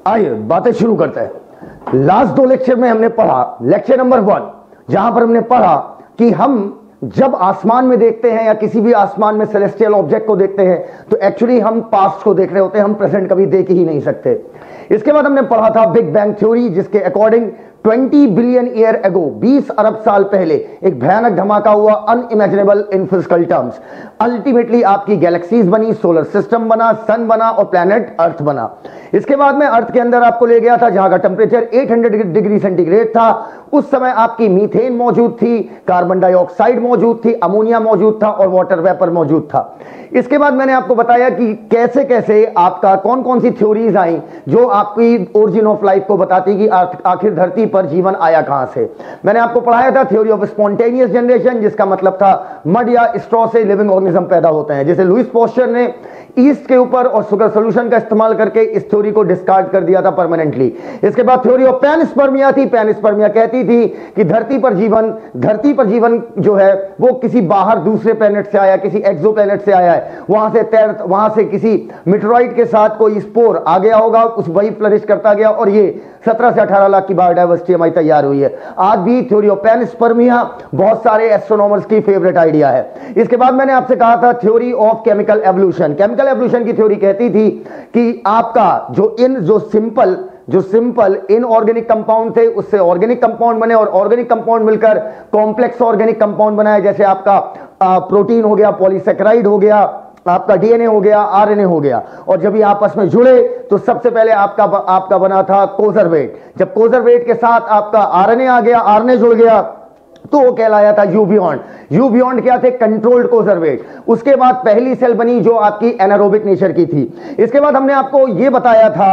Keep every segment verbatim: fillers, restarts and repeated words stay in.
आइए बातें शुरू करते हैं। लास्ट दो लेक्चर में हमने पढ़ा, लेक्चर नंबर वन, जहां पर हमने पढ़ा कि हम जब आसमान में देखते हैं या किसी भी आसमान में सेलेस्टियल ऑब्जेक्ट को देखते हैं तो एक्चुअली हम पास्ट को देख रहे होते हैं, हम प्रेजेंट कभी देख ही नहीं सकते। इसके बाद हमने पढ़ा था बिग बैंग थ्योरी, जिसके अकॉर्डिंग बीस बिलियन ईयर एगो, बीस अरब साल पहले एक भयानक धमाका हुआ, unimaginable in physical terms. Ultimately आपकी गैलेक्सीज बनी, सोलर सिस्टम बना, सन बना और प्लैनेट अर्थ बना। इसके बाद में अर्थ के अंदर आपको ले गया था जहां का टेम्परेचर आठ सौ डिग्री सेंटीग्रेड था। उस समय आपकी मीथेन मौजूद थी, कार्बन डाइऑक्साइड मौजूद थी, अमोनिया मौजूद था और वाटर वेपर मौजूद था। इसके बाद मैंने आपको बताया कि कैसे कैसे आपका कौन कौन सी थ्योरीज आई जो आपकी ओरिजिन ऑफ लाइफ को बताती कि आखिर धरती पर जीवन आया कहां से। मैंने आपको पढ़ाया था थ्योरी ऑफ स्पॉन्टेनियस जनरेशन, जिसका मतलब था मड या स्ट्रॉ से लिविंग ऑर्गेनिज्म पैदा होते हैं। जैसे लुईस पोस्चर ने ईस्ट के ऊपर और शुगर सोल्यूशन का इस्तेमाल करके इस थ्योरी को डिस्कार्ड कर दिया था परमानेंटली। इसके बाद थ्योरी ऑफ पैनस्पर्मिया थी। पैनस्पर्मिया कहती थी कि धरती पर जीवन धरती पर जीवन जो है वो किसी बाहर दूसरे प्लेनेट से आया, किसी एक्सो प्लेनेट से आया है, वहां से तैर वहां से किसी मीटेरोइड के साथ कोई स्पोर आ गया होगा, उस वही फ्लरिश करता गया और ये सत्रह से अठारह लाख की बायोडाइवर्सिटी हमारी तैयार हुई है। आज भी थ्योरी ऑफ पैनस्पर्मिया बहुत सारे एस्ट्रोनॉमर्स की फेवरेट आइडिया है। इसके बाद मैंने आपसे कहा था theory of chemical evolution. Chemical evolution की थ्योरी कहती थी कि आपका जो इन जो सिंपल जो सिंपल इनऑर्गेनिक कंपाउंड थे उससे ऑर्गेनिक कंपाउंड बने और ऑर्गेनिक कंपाउंड मिलकर कॉम्प्लेक्स ऑर्गेनिक कंपाउंड बनाए। जैसे आपका प्रोटीन हो गया, पॉलीसेकेराइड हो गया, आपका डीएनए हो गया, आरएनए हो गया, और जब ये आपस में जुड़े तो सबसे पहले आपका आपका बना था कोजरवेट। जब कोजरवेट के साथ आपका आरएनए आ गया, आरएनए जुड़ गया तो वो कहलाया था यू बियॉन्ड। यू बियॉन्ड क्या थे? कंट्रोल्ड कोजरवेट। उसके बाद पहली सेल बनी जो आपकी एनारोबिक नेचर की थी। इसके बाद हमने आपको यह बताया था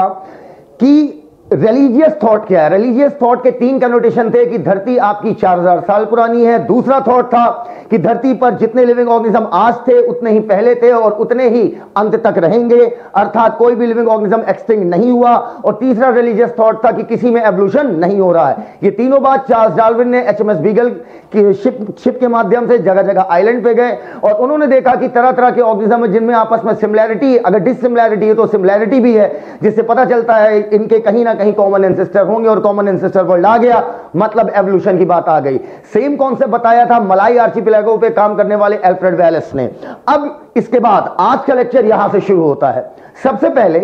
कि रिलीजियस थॉट क्या है। रिलीजियस थॉट के तीन कनोटेशन थे कि धरती आपकी चार हजार साल पुरानी है। दूसरा थॉट था कि धरती पर जितने लिविंग ऑर्गेनिज्म आज थे उतने ही पहले थे और उतने ही अंत तक रहेंगे, अर्थात कोई भी लिविंग ऑर्गेनिज्म एक्सटिंक्ट नहीं हुआ। और तीसरा रिलीजियस थॉट था कि किसी में एवोल्यूशन नहीं हो रहा है। ये तीनों बात चार्ल्स डार्विन ने एचएमएस बीगल की शिप शिप के माध्यम से जगह जगह आइलैंड पे गए और उन्होंने देखा कि तरह तरह के ऑर्गेनिज्म जिनमें आपस में सिमिलैरिटी, अगर डिससिमिलैरिटी है तो सिमिलैरिटी भी है, जिससे पता चलता है इनके कहीं ना कहीं कॉमन एंसेस्टर होंगे और कॉमन एंसेस्टर वर्ल्ड आ गया, मतलब एवोल्यूशन की बात आ गई। सेम कॉन्सेप्ट बताया था मलाई आर्चिपेलागो पे काम करने वाले अल्फ्रेड वेलेस ने। अब इसके बाद आज का लेक्चर यहां से शुरू होता है। सबसे पहले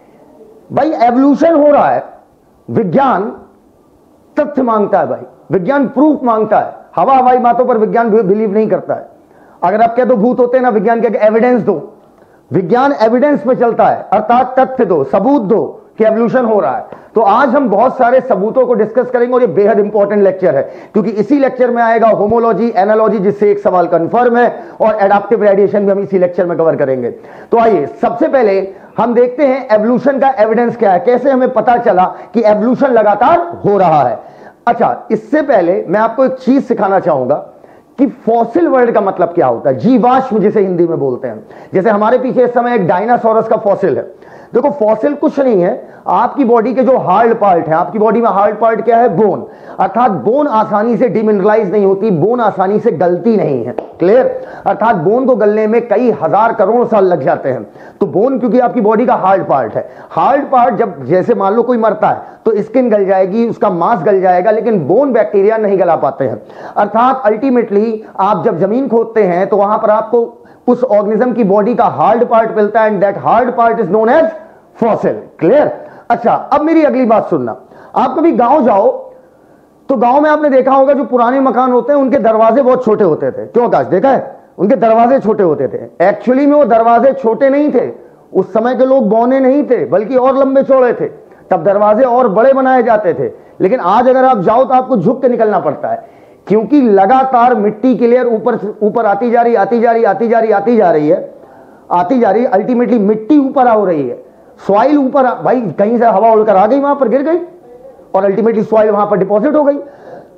भाई एवोल्यूशन हो रहा है, विज्ञान तथ्य मांगता है, भाई विज्ञान प्रूफ मांगता है। हवा हवाई बातों पर विज्ञान बिलीव नहीं करता है। अगर आप कह दो भूत होते हैं ना, विज्ञान कह एविडेंस दो। विज्ञान एविडेंस पे चलता है, अर्थात तथ्य दो, सबूत दो कि एवोल्यूशन हो रहा है। तो आज हम बहुत सारे सबूतों को डिस्कस करेंगे और ये बेहद इंपॉर्टेंट लेक्चर है क्योंकि इसी लेक्चर में आएगा होमोलॉजी, एनालॉजी, जिससे एक सवाल कंफर्म है, और एडाप्टिव रेडिएशन भी हम इसी लेक्चर में कवर करेंगे। तो आइए सबसे पहले हम देखते हैं एवोल्यूशन का एविडेंस क्या है, कैसे हमें पता चला कि एवोल्यूशन लगातार हो रहा है। अच्छा, इससे पहले मैं आपको एक चीज सिखाना चाहूंगा कि फॉसिल वर्ड का मतलब क्या होता है, जीवाश्म जिसे हिंदी में बोलते हैं। जैसे हमारे पीछे इस समय एक डायनासोरस का फॉसिल है। देखो फॉसिल कुछ नहीं है, आपकी बॉडी के जो हार्ड पार्ट है, आपकी बॉडी में हार्ड पार्ट क्या है? बोन। अर्थात बोन आसानी से डिमिनरलाइज नहीं होती, बोन आसानी से गलती नहीं है। क्लियर? अर्थात बोन को गलने में कई हजार करोड़ साल लग जाते हैं। तो बोन क्योंकि आपकी बॉडी का हार्ड पार्ट है, हार्ड पार्ट जब जैसे मान लो कोई मरता है तो स्किन गल जाएगी, उसका मांस गल जाएगा, लेकिन बोन बैक्टीरिया नहीं गला पाते हैं। अर्थात अल्टीमेटली आप जब जमीन खोदते हैं तो वहां पर आपको उस ऑर्गेनिज्म की बॉडी का हार्ड पार्ट मिलता है and that hard part is known as fossil. Clear? अच्छा, अब मेरी अगली बात सुनना। आप कभी गांव जाओ तो गांव में आपने देखा होगा जो पुराने मकान होते हैं उनके दरवाजे बहुत छोटे होते थे। क्यों आकाश, देखा है? उनके दरवाजे छोटे होते थे। एक्चुअली में वो दरवाजे छोटे नहीं थे, उस समय के लोग बौने नहीं थे बल्कि और लंबे चौड़े थे, तब दरवाजे और बड़े बनाए जाते थे। लेकिन आज अगर आप जाओ तो आपको झुक के निकलना पड़ता है क्योंकि लगातार मिट्टी की लेयर ऊपर ऊपर आती जा रही आती जा रही आती जा रही आती जा रही है आती जा रही है अल्टीमेटली मिट्टी ऊपर हो रही है, सॉइल ऊपर, भाई कहीं से हवा उड़कर आ गई, वहां पर गिर गई और अल्टीमेटली सॉइल वहां पर डिपॉजिट हो गई।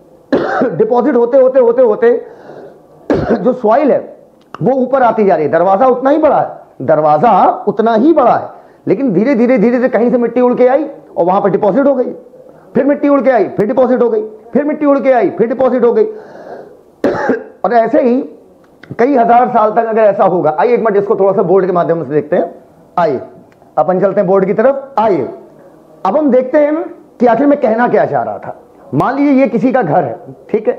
डिपॉजिट होते होते होते होते जो सॉइल है वो ऊपर आती जा रही है। दरवाजा उतना ही बड़ा है, दरवाजा उतना ही बड़ा है, लेकिन धीरे धीरे धीरे धीरे कहीं से मिट्टी उड़ के आई और वहां पर डिपॉजिट हो गई, फिर मिट्टी उड़ के आई, फिर डिपॉजिट हो गई, फिर मिट्टी उड़ के आई, फिर डिपॉजिट हो गई। और ऐसे ही कई हजार साल तक अगर ऐसा होगा। आइए एक मिनट इसको थोड़ा सा बोर्ड के माध्यम से देखते हैं। आइए अपन चलते हैं बोर्ड की तरफ। आइए अब हम देखते हैं कि आखिर मैं कहना क्या चाह रहा था। मान लीजिए ये किसी का घर है, ठीक है,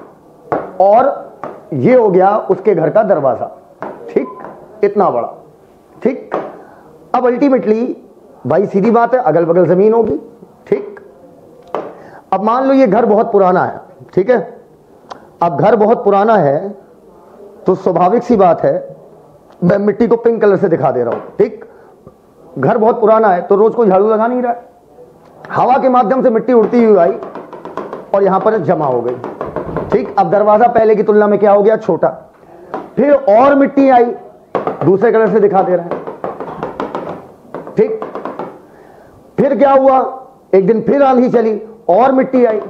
और ये हो गया उसके घर का दरवाजा, ठीक, इतना बड़ा, ठीक। अब अल्टीमेटली भाई सीधी बात है, अगल बगल जमीन होगी, ठीक। अब मान लो ये घर बहुत पुराना है, ठीक है। अब घर बहुत पुराना है तो स्वाभाविक सी बात है, मैं मिट्टी को पिंक कलर से दिखा दे रहा हूं, ठीक। घर बहुत पुराना है तो रोज कोई झाड़ू लगा नहीं रहा है, हवा के माध्यम से मिट्टी उड़ती हुई आई और यहां पर जमा हो गई, ठीक। अब दरवाजा पहले की तुलना में क्या हो गया, छोटा। फिर और मिट्टी आई, दूसरे कलर से दिखा दे रहे हैं, ठीक। फिर क्या हुआ, एक दिन फिर आंधी चली और मिट्टी आई,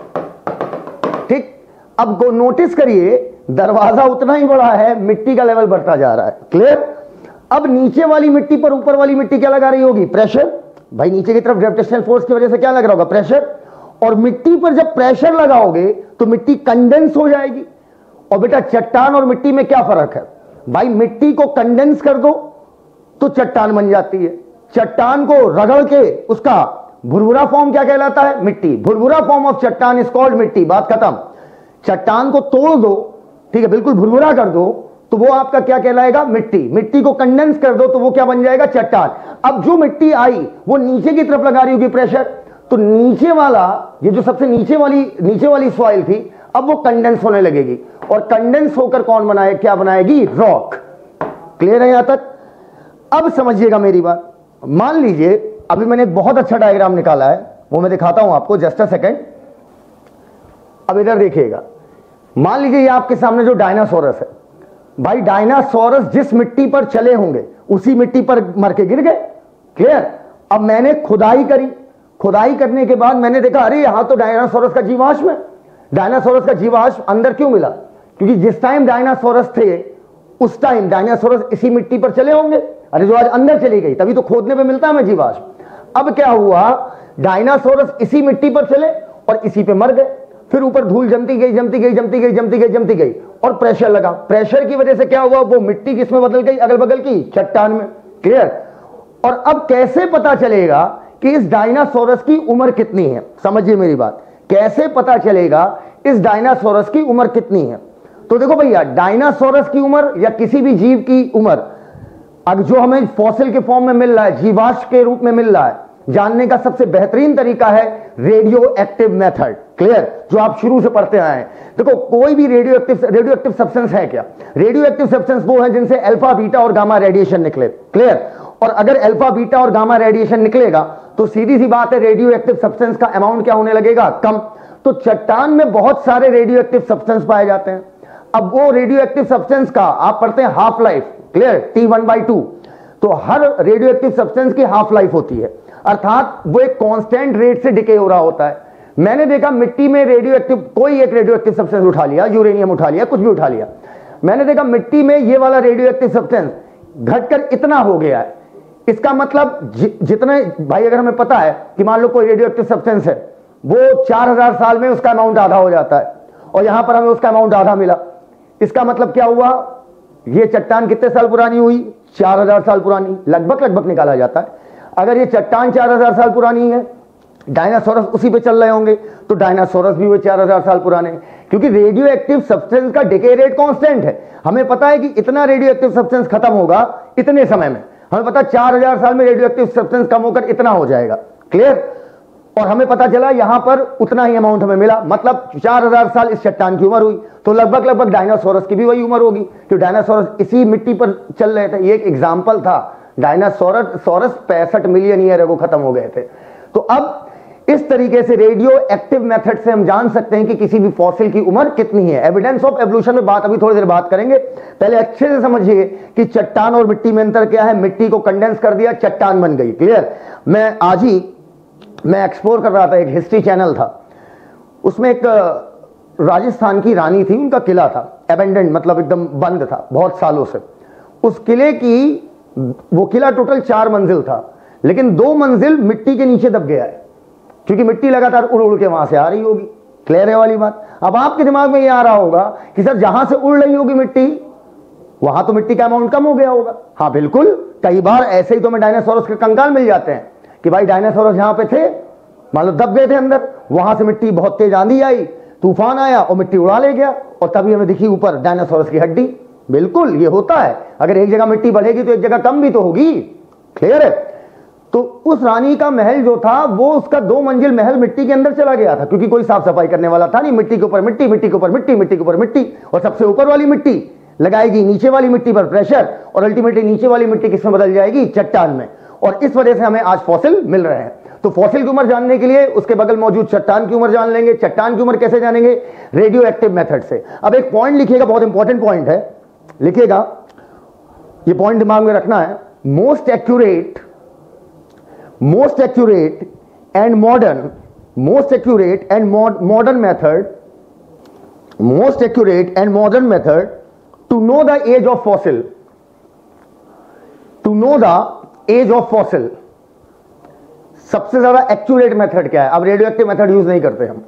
ठीक। अब को नोटिस करिए दरवाजा उतना ही बड़ा है, मिट्टी का लेवल बढ़ता जा रहा है, क्लियर। अब नीचे वाली मिट्टी पर ऊपर वाली मिट्टी क्या लगा रही होगी, प्रेशर। भाई नीचे की तरफ ग्रेविटेशनल फोर्स की वजह से क्या लग रहा होगा, प्रेशर। और मिट्टी पर जब प्रेशर लगाओगे तो मिट्टी कंडेंस हो जाएगी। और बेटा चट्टान और मिट्टी में क्या फर्क है, भाई मिट्टी को कंडेंस कर दो तो चट्टान बन जाती है, चट्टान को रगड़ के उसका भुरभुरा फॉर्म क्या कहलाता है, मिट्टी। भुरभुरा फॉर्म ऑफ चट्टान इज कॉल्ड मिट्टी, बात खत्म। चट्टान को तोड़ दो, ठीक है, बिल्कुल भुरभुरा कर दो तो वो आपका क्या कहलाएगा, मिट्टी। मिट्टी को कंडेंस कर दो तो वो क्या बन जाएगा, चट्टान। अब जो मिट्टी आई वो नीचे की तरफ लगा रही होगी प्रेशर, तो नीचे वाला, ये जो सबसे नीचे वाली नीचे वाली सॉइल थी, अब वो कंडेंस होने लगेगी और कंडेंस होकर कौन बनाए, क्या बनाएगी, रॉक। क्लियर है यहां तक। अब समझिएगा मेरी बात। मान लीजिए अभी मैंने एक बहुत अच्छा डायग्राम निकाला है, वो मैं दिखाता हूं आपको, जस्ट अ सेकेंड। अब इधर देखिएगा, मान लीजिए ये आपके सामने जो डायनासोरस है, भाई डायनासोरस जिस मिट्टी पर चले होंगे उसी मिट्टी पर मर के गिर गए, क्लियर। अब मैंने खुदाई करी, खुदाई करने के बाद मैंने देखा अरे यहां तो डायनासोरस का जीवाश्म है। डायनासोरस का जीवाश्म अंदर क्यों मिला, क्योंकि जिस टाइम डायनासोरस थे उस टाइम डायनासोरस इसी मिट्टी पर चले होंगे। अरे जो आज अंदर चली गई तभी तो खोदने पे मिलता है हमें जीवाश्म। अब क्या हुआ, डायनासोरस इसी मिट्टी पर चले और इसी पे मर गए। फिर ऊपर धूल जमती गई जमती गई जमती गई जमती गई जमती गई और प्रेशर लगा। प्रेशर की वजह से क्या हुआ, वो मिट्टी किसमें बदल गई, अगल बगल की चट्टान में, क्लियर। और अब कैसे पता चलेगा कि इस डायनासोरस की उम्र कितनी है, समझिए मेरी बात। कैसे पता चलेगा इस डायनासोरस की उम्र कितनी है, तो देखो भैया डायनासोरस की उम्र या किसी भी जीव की उम्र अब जो हमें फॉसिल के फॉर्म में मिल रहा है, जीवाश्म के रूप में मिल रहा है, जानने का सबसे बेहतरीन तरीका है रेडियो एक्टिव मेथड, क्लियर, जो आप शुरू से पढ़ते आए हैं। देखो कोई भी radioactive radioactive substance है क्या, रेडियो एक्टिव सब्सटेंस वो है जिनसे अल्फा बीटा और गामा रेडिएशन निकले, क्लियर। और अगर अल्फा बीटा और गामा रेडिएशन निकलेगा तो सीधी सी बात है रेडियो एक्टिव सब्सटेंस का अमाउंट क्या होने लगेगा, कम। तो चट्टान में बहुत सारे रेडियो एक्टिव सब्सटेंस पाए जाते हैं। अब वो रेडियो एक्टिव सब्सटेंस का आप पढ़ते हैं half life, clear, T one by two. तो हर रेडियो एक्टिव सब्सटेंस की हाफ लाइफ होती है, अर्थात वो एक कांस्टेंट रेट से डिके हो रहा होता है। मैंने देखा मिट्टी में रेडियो एक्टिव कोई एक रेडियो एक्टिव सब्सटेंस उठा लिया, यूरेनियम उठा लिया, कुछ भी उठा लिया, मैंने देखा मिट्टी में ये वाला रेडियो एक्टिव सब्सटेंस घटकर इतना हो गया है। इसका मतलब जि, जितने भाई अगर हमें पता है कि मान लो कोई रेडियो एक्टिव सब्सटेंस है वो चार हजार साल में उसका अमाउंट आधा हो जाता है और यहां पर हमें उसका अमाउंट आधा मिला, इसका मतलब क्या हुआ, ये चट्टान कितने साल पुरानी हुई, चार हजार साल पुरानी, लगभग लगभग निकाला जाता है। अगर ये चट्टान चार हजार साल पुरानी है, डायनासोरस उसी पे चल रहे होंगे, तो डायनासोरस भी हुए चार हजार साल पुराने, क्योंकि रेडियो एक्टिव सब्सटेंस का डिके रेट कांस्टेंट है। हमें पता है कि इतना रेडियो एक्टिव सब्सटेंस खत्म होगा इतने समय में, हमें पता चार हजार साल में रेडियो एक्टिव सब्सटेंस कम होकर इतना हो जाएगा, क्लियर। और हमें पता चला यहां पर उतना ही अमाउंट हमें मिला, मतलब चार हजार साल इस चट्टान की उम्र हुई, तो लगभग लगभग डायनासोरस की भी वही उम्र होगी, क्योंकि डायनासोरस इसी मिट्टी पर चल रहे थे। ये एक एग्जाम्पल था, डायनासोरस सोरस पैंसठ मिलियन ईयर अगो खत्म हो गए थे। तो अब इस तरीके से रेडियो एक्टिव मेथड से हम जान सकते हैं कि किसी भी फॉसिल की उम्र कितनी है। एविडेंस ऑफ एवोल्यूशन में बात अभी थोड़ी देर बात करेंगे, पहले अच्छे से समझिए कि चट्टान और मिट्टी में अंतर क्या है। मिट्टी को कंडेंस कर दिया, चट्टान बन गई, क्लियर। मैं आज ही मैं एक्सप्लोर कर रहा था, एक हिस्ट्री चैनल था, उसमें एक राजस्थान की रानी थी, उनका किला था, एबेंडेंड, मतलब एकदम बंद था बहुत सालों से। उस किले की, वो किला टोटल चार मंजिल था, लेकिन दो मंजिल मिट्टी के नीचे दब गया है, क्योंकि मिट्टी लगातार उड़ उड़ के वहां से आ रही होगी, क्लियर है वाली बात। अब आपके दिमाग में ये आ रहा होगा कि सर जहां से उड़ रही होगी मिट्टी वहां तो मिट्टी का अमाउंट कम हो गया होगा। हाँ बिल्कुल, कई बार ऐसे ही तो हमें डायनासोरस के कंकाल मिल जाते हैं कि भाई डायनासोरस जहां पे थे, मान लो दब गए थे अंदर, वहां से मिट्टी, बहुत तेज आंधी आई, तूफान आया और मिट्टी उड़ा ले गया, और तभी हमें दिखी ऊपर डायनासोरस की हड्डी। बिल्कुल ये होता है, अगर एक जगह मिट्टी बढ़ेगी तो एक जगह कम भी तो होगी। क्लियर है? तो उस रानी का महल जो था वो उसका दो मंजिल महल मिट्टी के अंदर चला गया था, क्योंकि कोई साफ सफाई करने वाला था नहीं। मिट्टी के ऊपर मिट्टी, मिट्टी के ऊपर मिट्टी, मिट्टी के ऊपर मिट्टी, और सबसे ऊपर वाली मिट्टी लगाएगी नीचे वाली मिट्टी पर प्रेशर, और अल्टीमेटली नीचे वाली मिट्टी किसमें बदल जाएगी? चट्टान में। और इस वजह से हमें आज फॉसिल मिल रहे हैं। तो फॉसिल की उम्र जानने के लिए उसके बगल मौजूद चट्टान की उम्र जान लेंगे। चट्टान की उम्र कैसे जानेंगे? रेडियो एक्टिव मेथड से। अब एक पॉइंट लिखिएगा, बहुत इंपॉर्टेंट पॉइंट है, लिखिएगा, ये पॉइंट दिमाग में रखना है। Most accurate most accurate and modern most accurate and modern method most accurate and modern method to know the age of fossil to know the age of fossil सबसे ज्यादा accurate method क्या है? अब radio active method use नहीं करते हम।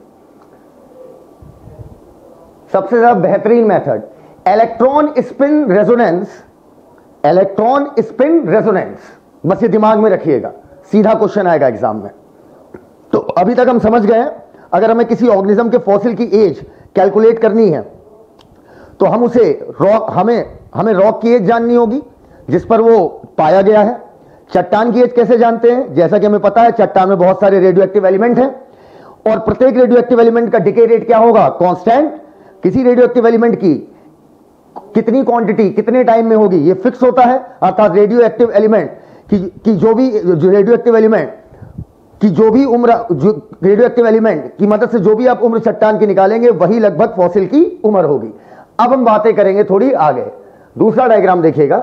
सबसे ज्यादा बेहतरीन method electron spin resonance electron spin resonance. बस ये दिमाग में रखिएगा, सीधा क्वेश्चन आएगा एग्जाम में। तो अभी तक हम समझ गए, अगर हमें किसी ऑर्गेनिज्म के फॉसिल की एज कैलकुलेट करनी है तो हम उसे रॉक हमें हमें रॉक की एज जाननी होगी जिस पर वो पाया गया है। चट्टान की एज कैसे जानते हैं? जैसा कि हमें पता है चट्टान में बहुत सारे रेडियो एक्टिव एलिमेंट हैं, और प्रत्येक रेडियो एक्टिव एलिमेंट का डिके रेट क्या होगा? कांस्टेंट। किसी रेडियो एक्टिव एलिमेंट की कितनी क्वांटिटी कितने टाइम में होगी ये फिक्स होता है। अर्थात रेडियो एक्टिव एलिमेंट की, की जो भी जो रेडियो एक्टिव एलिमेंट की जो भी उम्र जो रेडियो एक्टिव एलिमेंट की मदद से जो भी आप उम्र चट्टान की निकालेंगे वही लगभग फॉसिल की उम्र होगी। अब हम बातें करेंगे थोड़ी आगे। दूसरा डायग्राम देखिएगा,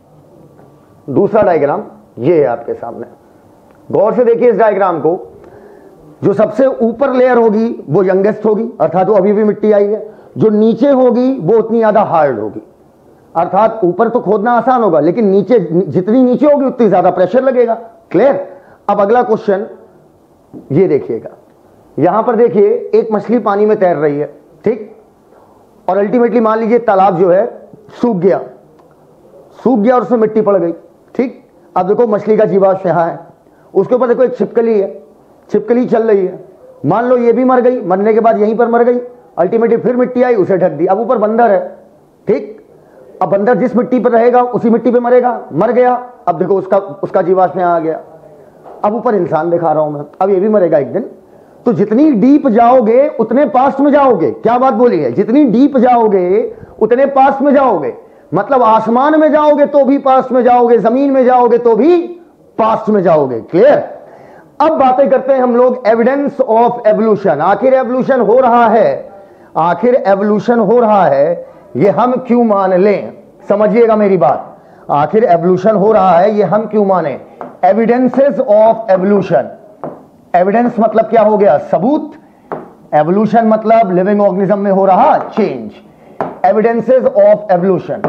दूसरा डायग्राम ये है आपके सामने, गौर से देखिए इस डायग्राम को। जो सबसे ऊपर लेयर होगी वो यंगेस्ट होगी, अर्थात वो अभी भी मिट्टी आई है। जो नीचे होगी वो उतनी ज्यादा हार्ड होगी, अर्थात ऊपर तो खोदना आसान होगा लेकिन नीचे जितनी नीचे होगी उतनी ज्यादा प्रेशर लगेगा। क्लियर? अब अगला क्वेश्चन ये देखिएगा, यहां पर देखिए एक मछली पानी में तैर रही है, ठीक, और अल्टीमेटली मान लीजिए तालाब जो है सूख गया सूख गया और उसमें मिट्टी पड़ गई, ठीक। अब देखो मछली का जीवाश्म यहां है, उसके ऊपर देखो एक छिपकली है, छिपकली चल रही है, मान लो ये भी मर गई, मरने के बाद यहीं पर मर गई, अल्टीमेटली फिर मिट्टी आई उसे ढक दी। अब ऊपर बंदर है, ठीक, अब बंदर जिस मिट्टी पर रहेगा उसी मिट्टी पे मरेगा, मर गया। अब देखो उसका उसका जीवाश्म यहां आ गया। अब ऊपर इंसान दिखा रहा हूं मैं, अब ये भी मरेगा एक दिन। तो जितनी डीप जाओगे उतने पास्ट में जाओगे। क्या बात बोली है? जितनी डीप जाओगे उतने पास्ट में जाओगे, मतलब आसमान में जाओगे तो भी पास्ट में जाओगे, जमीन में जाओगे तो भी पास्ट में जाओगे। क्लियर? अब बातें करते हैं हम लोग एविडेंस ऑफ एवोल्यूशन। आखिर एवोल्यूशन हो रहा है, आखिर एवोल्यूशन हो रहा है, ये हम क्यों मान लें? समझिएगा मेरी बात, आखिर एवोल्यूशन हो रहा है ये हम क्यों माने? Evidences of evolution. एविडेंस मतलब क्या हो गया? सबूत। एवोल्यूशन मतलब लिविंग ऑर्गेनिज्म में हो रहा change. Evidences of evolution.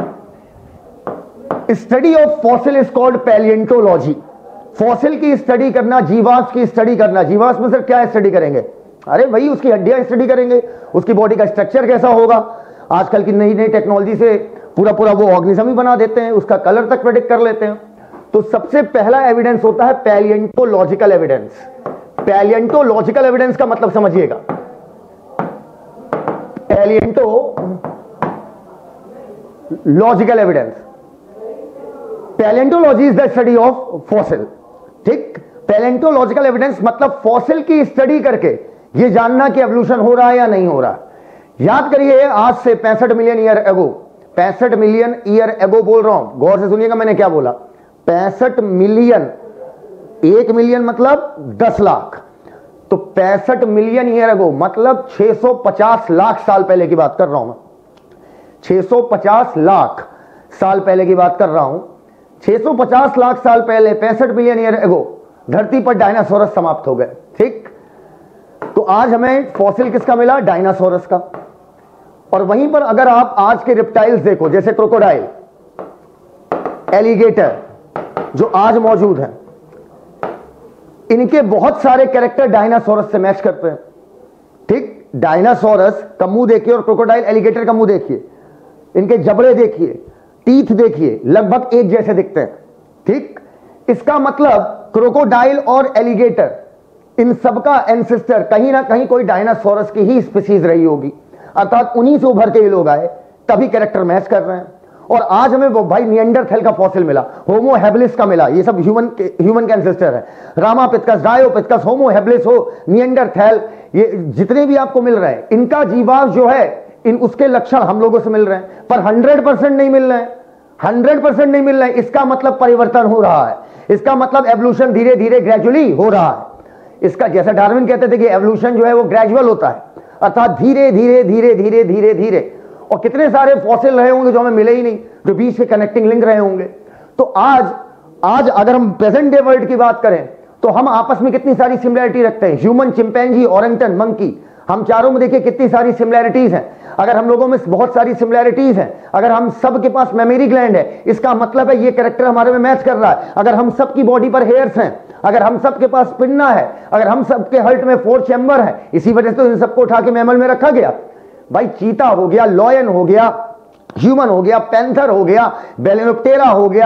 Study of fossil is called paleontology. Fossil की स्टडी करना, जीवाश्म की स्टडी करना। जीवाश्म में सिर्फ क्या स्टडी करेंगे? अरे वही उसकी हड्डियां स्टडी करेंगे, उसकी बॉडी का स्ट्रक्चर कैसा होगा। आजकल की नई नई टेक्नोलॉजी से पूरा पूरा वो ऑर्गेनिज्म ही बना देते हैं, उसका कलर तक प्रेडिक्ट कर लेते हैं। तो सबसे पहला एविडेंस होता है पैलिएंटोलॉजिकल एविडेंस। पैलिएंटोलॉजिकल एविडेंस का मतलब समझिएगा, paleontological evidence. Paleontology is the study of fossil, ठीक। पैलिएंटोलॉजिकल एविडेंस मतलब फॉसिल की स्टडी करके ये जानना कि एवोल्यूशन हो रहा है या नहीं हो रहा। याद करिए आज से पैंसठ मिलियन ईयर एगो, पैंसठ मिलियन ईयर एगो बोल रहा हूं, गौर से सुनिएगा मैंने क्या बोला, पैंसठ मिलियन, एक मिलियन मतलब दस लाख, तो पैंसठ मिलियन ईयर एगो मतलब छह सौ पचास लाख साल पहले की बात कर रहा हूं मैं, छह सौ पचास लाख साल पहले की बात कर रहा हूं। छह सौ पचास लाख साल पहले, पैंसठ मिलियन ईयर एगो, धरती पर डायनासोरस समाप्त हो गए, ठीक। तो आज हमें फॉसिल किसका मिला? डायनासोरस का। और वहीं पर अगर आप आज के रिप्टाइल्स देखो, जैसे क्रोकोडाइल, एलिगेटर जो आज मौजूद हैं, इनके बहुत सारे कैरेक्टर डायनासोरस से मैच करते हैं, ठीक। डायनासोरस का मुंह देखिए और क्रोकोडाइल एलिगेटर का मुंह देखिए, इनके जबड़े देखिए, टीथ देखिए, लगभग एक जैसे दिखते हैं, ठीक। इसका मतलब क्रोकोडाइल और एलिगेटर, इन सबका एंसेस्टर कहीं ना कहीं कोई डायनासोरस की ही स्पीसीज रही होगी, अर्थात उन्हीं से उभर के ये लोग आए, तभी कैरेक्टर मैच कर रहे हैं। और आज हमें वो भाई निएंडरथैल का फॉसिल मिला, होमो हैबिलिस का मिला, ये सब ह्यूमन के ह्यूमन के एंसेस्टर है। रामापिथेकस, डायोपिथेकस, होमो हैबिलिस हो, निएंडरथैल, ये जितने भी आपको मिल रहे हैं, इनका जीवाश्म जो है, इन उसके लक्षण हम लोगों से मिल रहे हैं, पर हंड्रेड परसेंट नहीं मिल रहे हैं, हंड्रेड परसेंट नहीं मिल रहे हैं। इसका मतलब परिवर्तन हो रहा है, इसका मतलब एवोल्यूशन धीरे धीरे ग्रेजुअली हो रहा है। इसका जैसा डार्विन कहते थे कि एवोल्यूशन जो है वो ग्रेजुअल होता है, अर्थात धीरे धीरे धीरे धीरे धीरे धीरे। और कितने सारे फॉसिल रहे होंगे जो हमें मिले ही नहीं, जो बीच के कनेक्टिंग लिंक रहे होंगे। तो आज आज अगर हम प्रेजेंट डे वर्ल्ड की बात करें तो हम आपस में कितनी सारी सिमिलरिटी रखते हैं, ह्यूमन, चिंपैंजी, ओरेंगटन, मंकी, हम चारों में देखिए कितनी सारी सिमिलरिटीज हैं। अगर हम लोगों में बहुत सारी सिमिलरिटीज हैं, अगर हम सब के पास मेमोरी ग्लैंड है, इसका मतलब है ये कैरेक्टर हमारे में मैच कर रहा है। अगर हम सब की बॉडी पर हेयर्स हैं, अगर हम सब के पास पिन्ना है, अगर हम सब के हर्ट में फोर चैम्बर है, इसी वजह से तो इन सबको उठा के मैमल में रखा गया। भाई चीता हो गया, लॉयन हो गया, ह्यूमन हो गया, पैंथर हो गया, बेलेनोप्टेरा हो गया,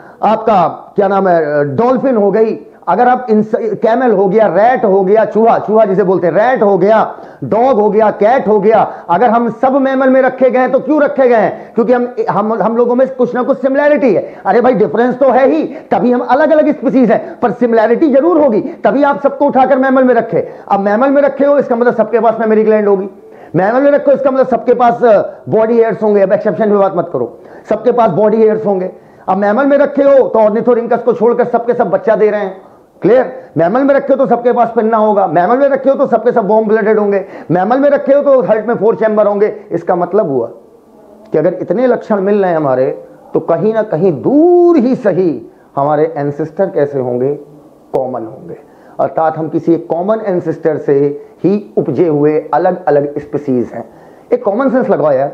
आपका क्या नाम है, डॉल्फिन हो गई, अगर आप इन कैमल हो गया, रैट हो गया, चूहा चूहा जिसे बोलते हैं, रैट हो गया, डॉग हो गया, कैट हो गया। अगर हम सब मैमल में रखे गए हैं तो क्यों रखे गए हैं? क्योंकि हम हम हम लोगों में कुछ ना कुछ सिमिलैरिटी है। अरे भाई डिफरेंस तो है ही, तभी हम अलग अलग स्पीसीज हैं, पर सिमिलैरिटी जरूर होगी, तभी आप सबको उठाकर मैमल में रखे। अब मैमल में रखे हो इसका मतलब सबके पास मेमोरी ग्लैंड होगी, मैमल में रखो इसका मतलब सबके पास बॉडी हेयर्स होंगे। अब एक्सेप्शन में बात मत करो, सबके पास बॉडी हेयर्स होंगे। अब मैमल में रखे हो तो ऑर्निथोरिंकस को छोड़कर सबके सब बच्चा दे रहे हैं, क्लियर। मैमल में रखे हो तो सबके पास पिन्ना होगा, मैमल में रखे हो तो सबके सब वार्म ब्लडेड होंगे, मैमल में रखे हो तो हर्ट में फोर चैम्बर होंगे। इसका मतलब हुआ कि अगर इतने लक्षण मिल रहे हैं हमारे, तो कहीं ना कहीं दूर ही सही हमारे एंसेस्टर कैसे होंगे, कॉमन होंगे, अर्थात हम किसी एक कॉमन एंसेस्टर से ही उपजे हुए अलग अलग स्पीसीज हैं। एक कॉमन सेंस लगाओ यार,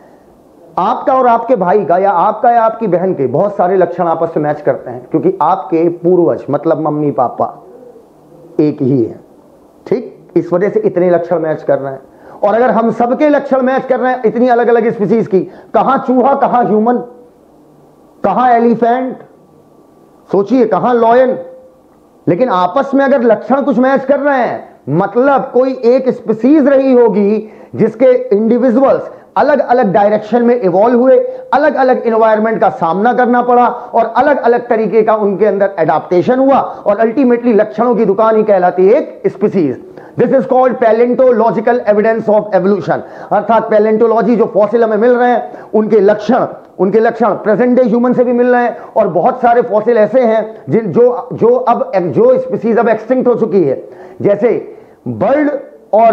आपका और आपके भाई का या आपका या आपकी बहन के बहुत सारे लक्षण आपस में मैच करते हैं, क्योंकि आपके पूर्वज मतलब मम्मी पापा एक ही है, ठीक। इस वजह से इतने लक्षण मैच कर रहे हैं। और अगर हम सबके लक्षण मैच कर रहे हैं इतनी अलग अलग स्पीसीज की, कहां चूहा, कहां ह्यूमन, कहां एलिफेंट, सोचिए कहां लॉयन, लेकिन आपस में अगर लक्षण कुछ मैच कर रहे हैं, मतलब कोई एक स्पीसीज रही होगी जिसके इंडिविजुअल्स अलग अलग डायरेक्शन में इवॉल्व हुए, अलग अलग एनवायरनमेंट का सामना करना पड़ा और अलग अलग तरीके का उनके अंदर एडाप्टेशन हुआ, और अल्टीमेटली लक्षणों की दुकान ही कहलाती है एक species. This is called paleontological evidence of evolution, अर्थात पैलेंटोलॉजी जो फॉसिल हमें मिल रहे हैं उनके लक्षण उनके लक्षण प्रेजेंट डे ह्यूमन से भी मिल रहे हैं, और बहुत सारे फॉसिल ऐसे हैं जिन जो जो अब जो स्पीसीज अब एक्सटिंक्ट हो चुकी है, जैसे बर्ड और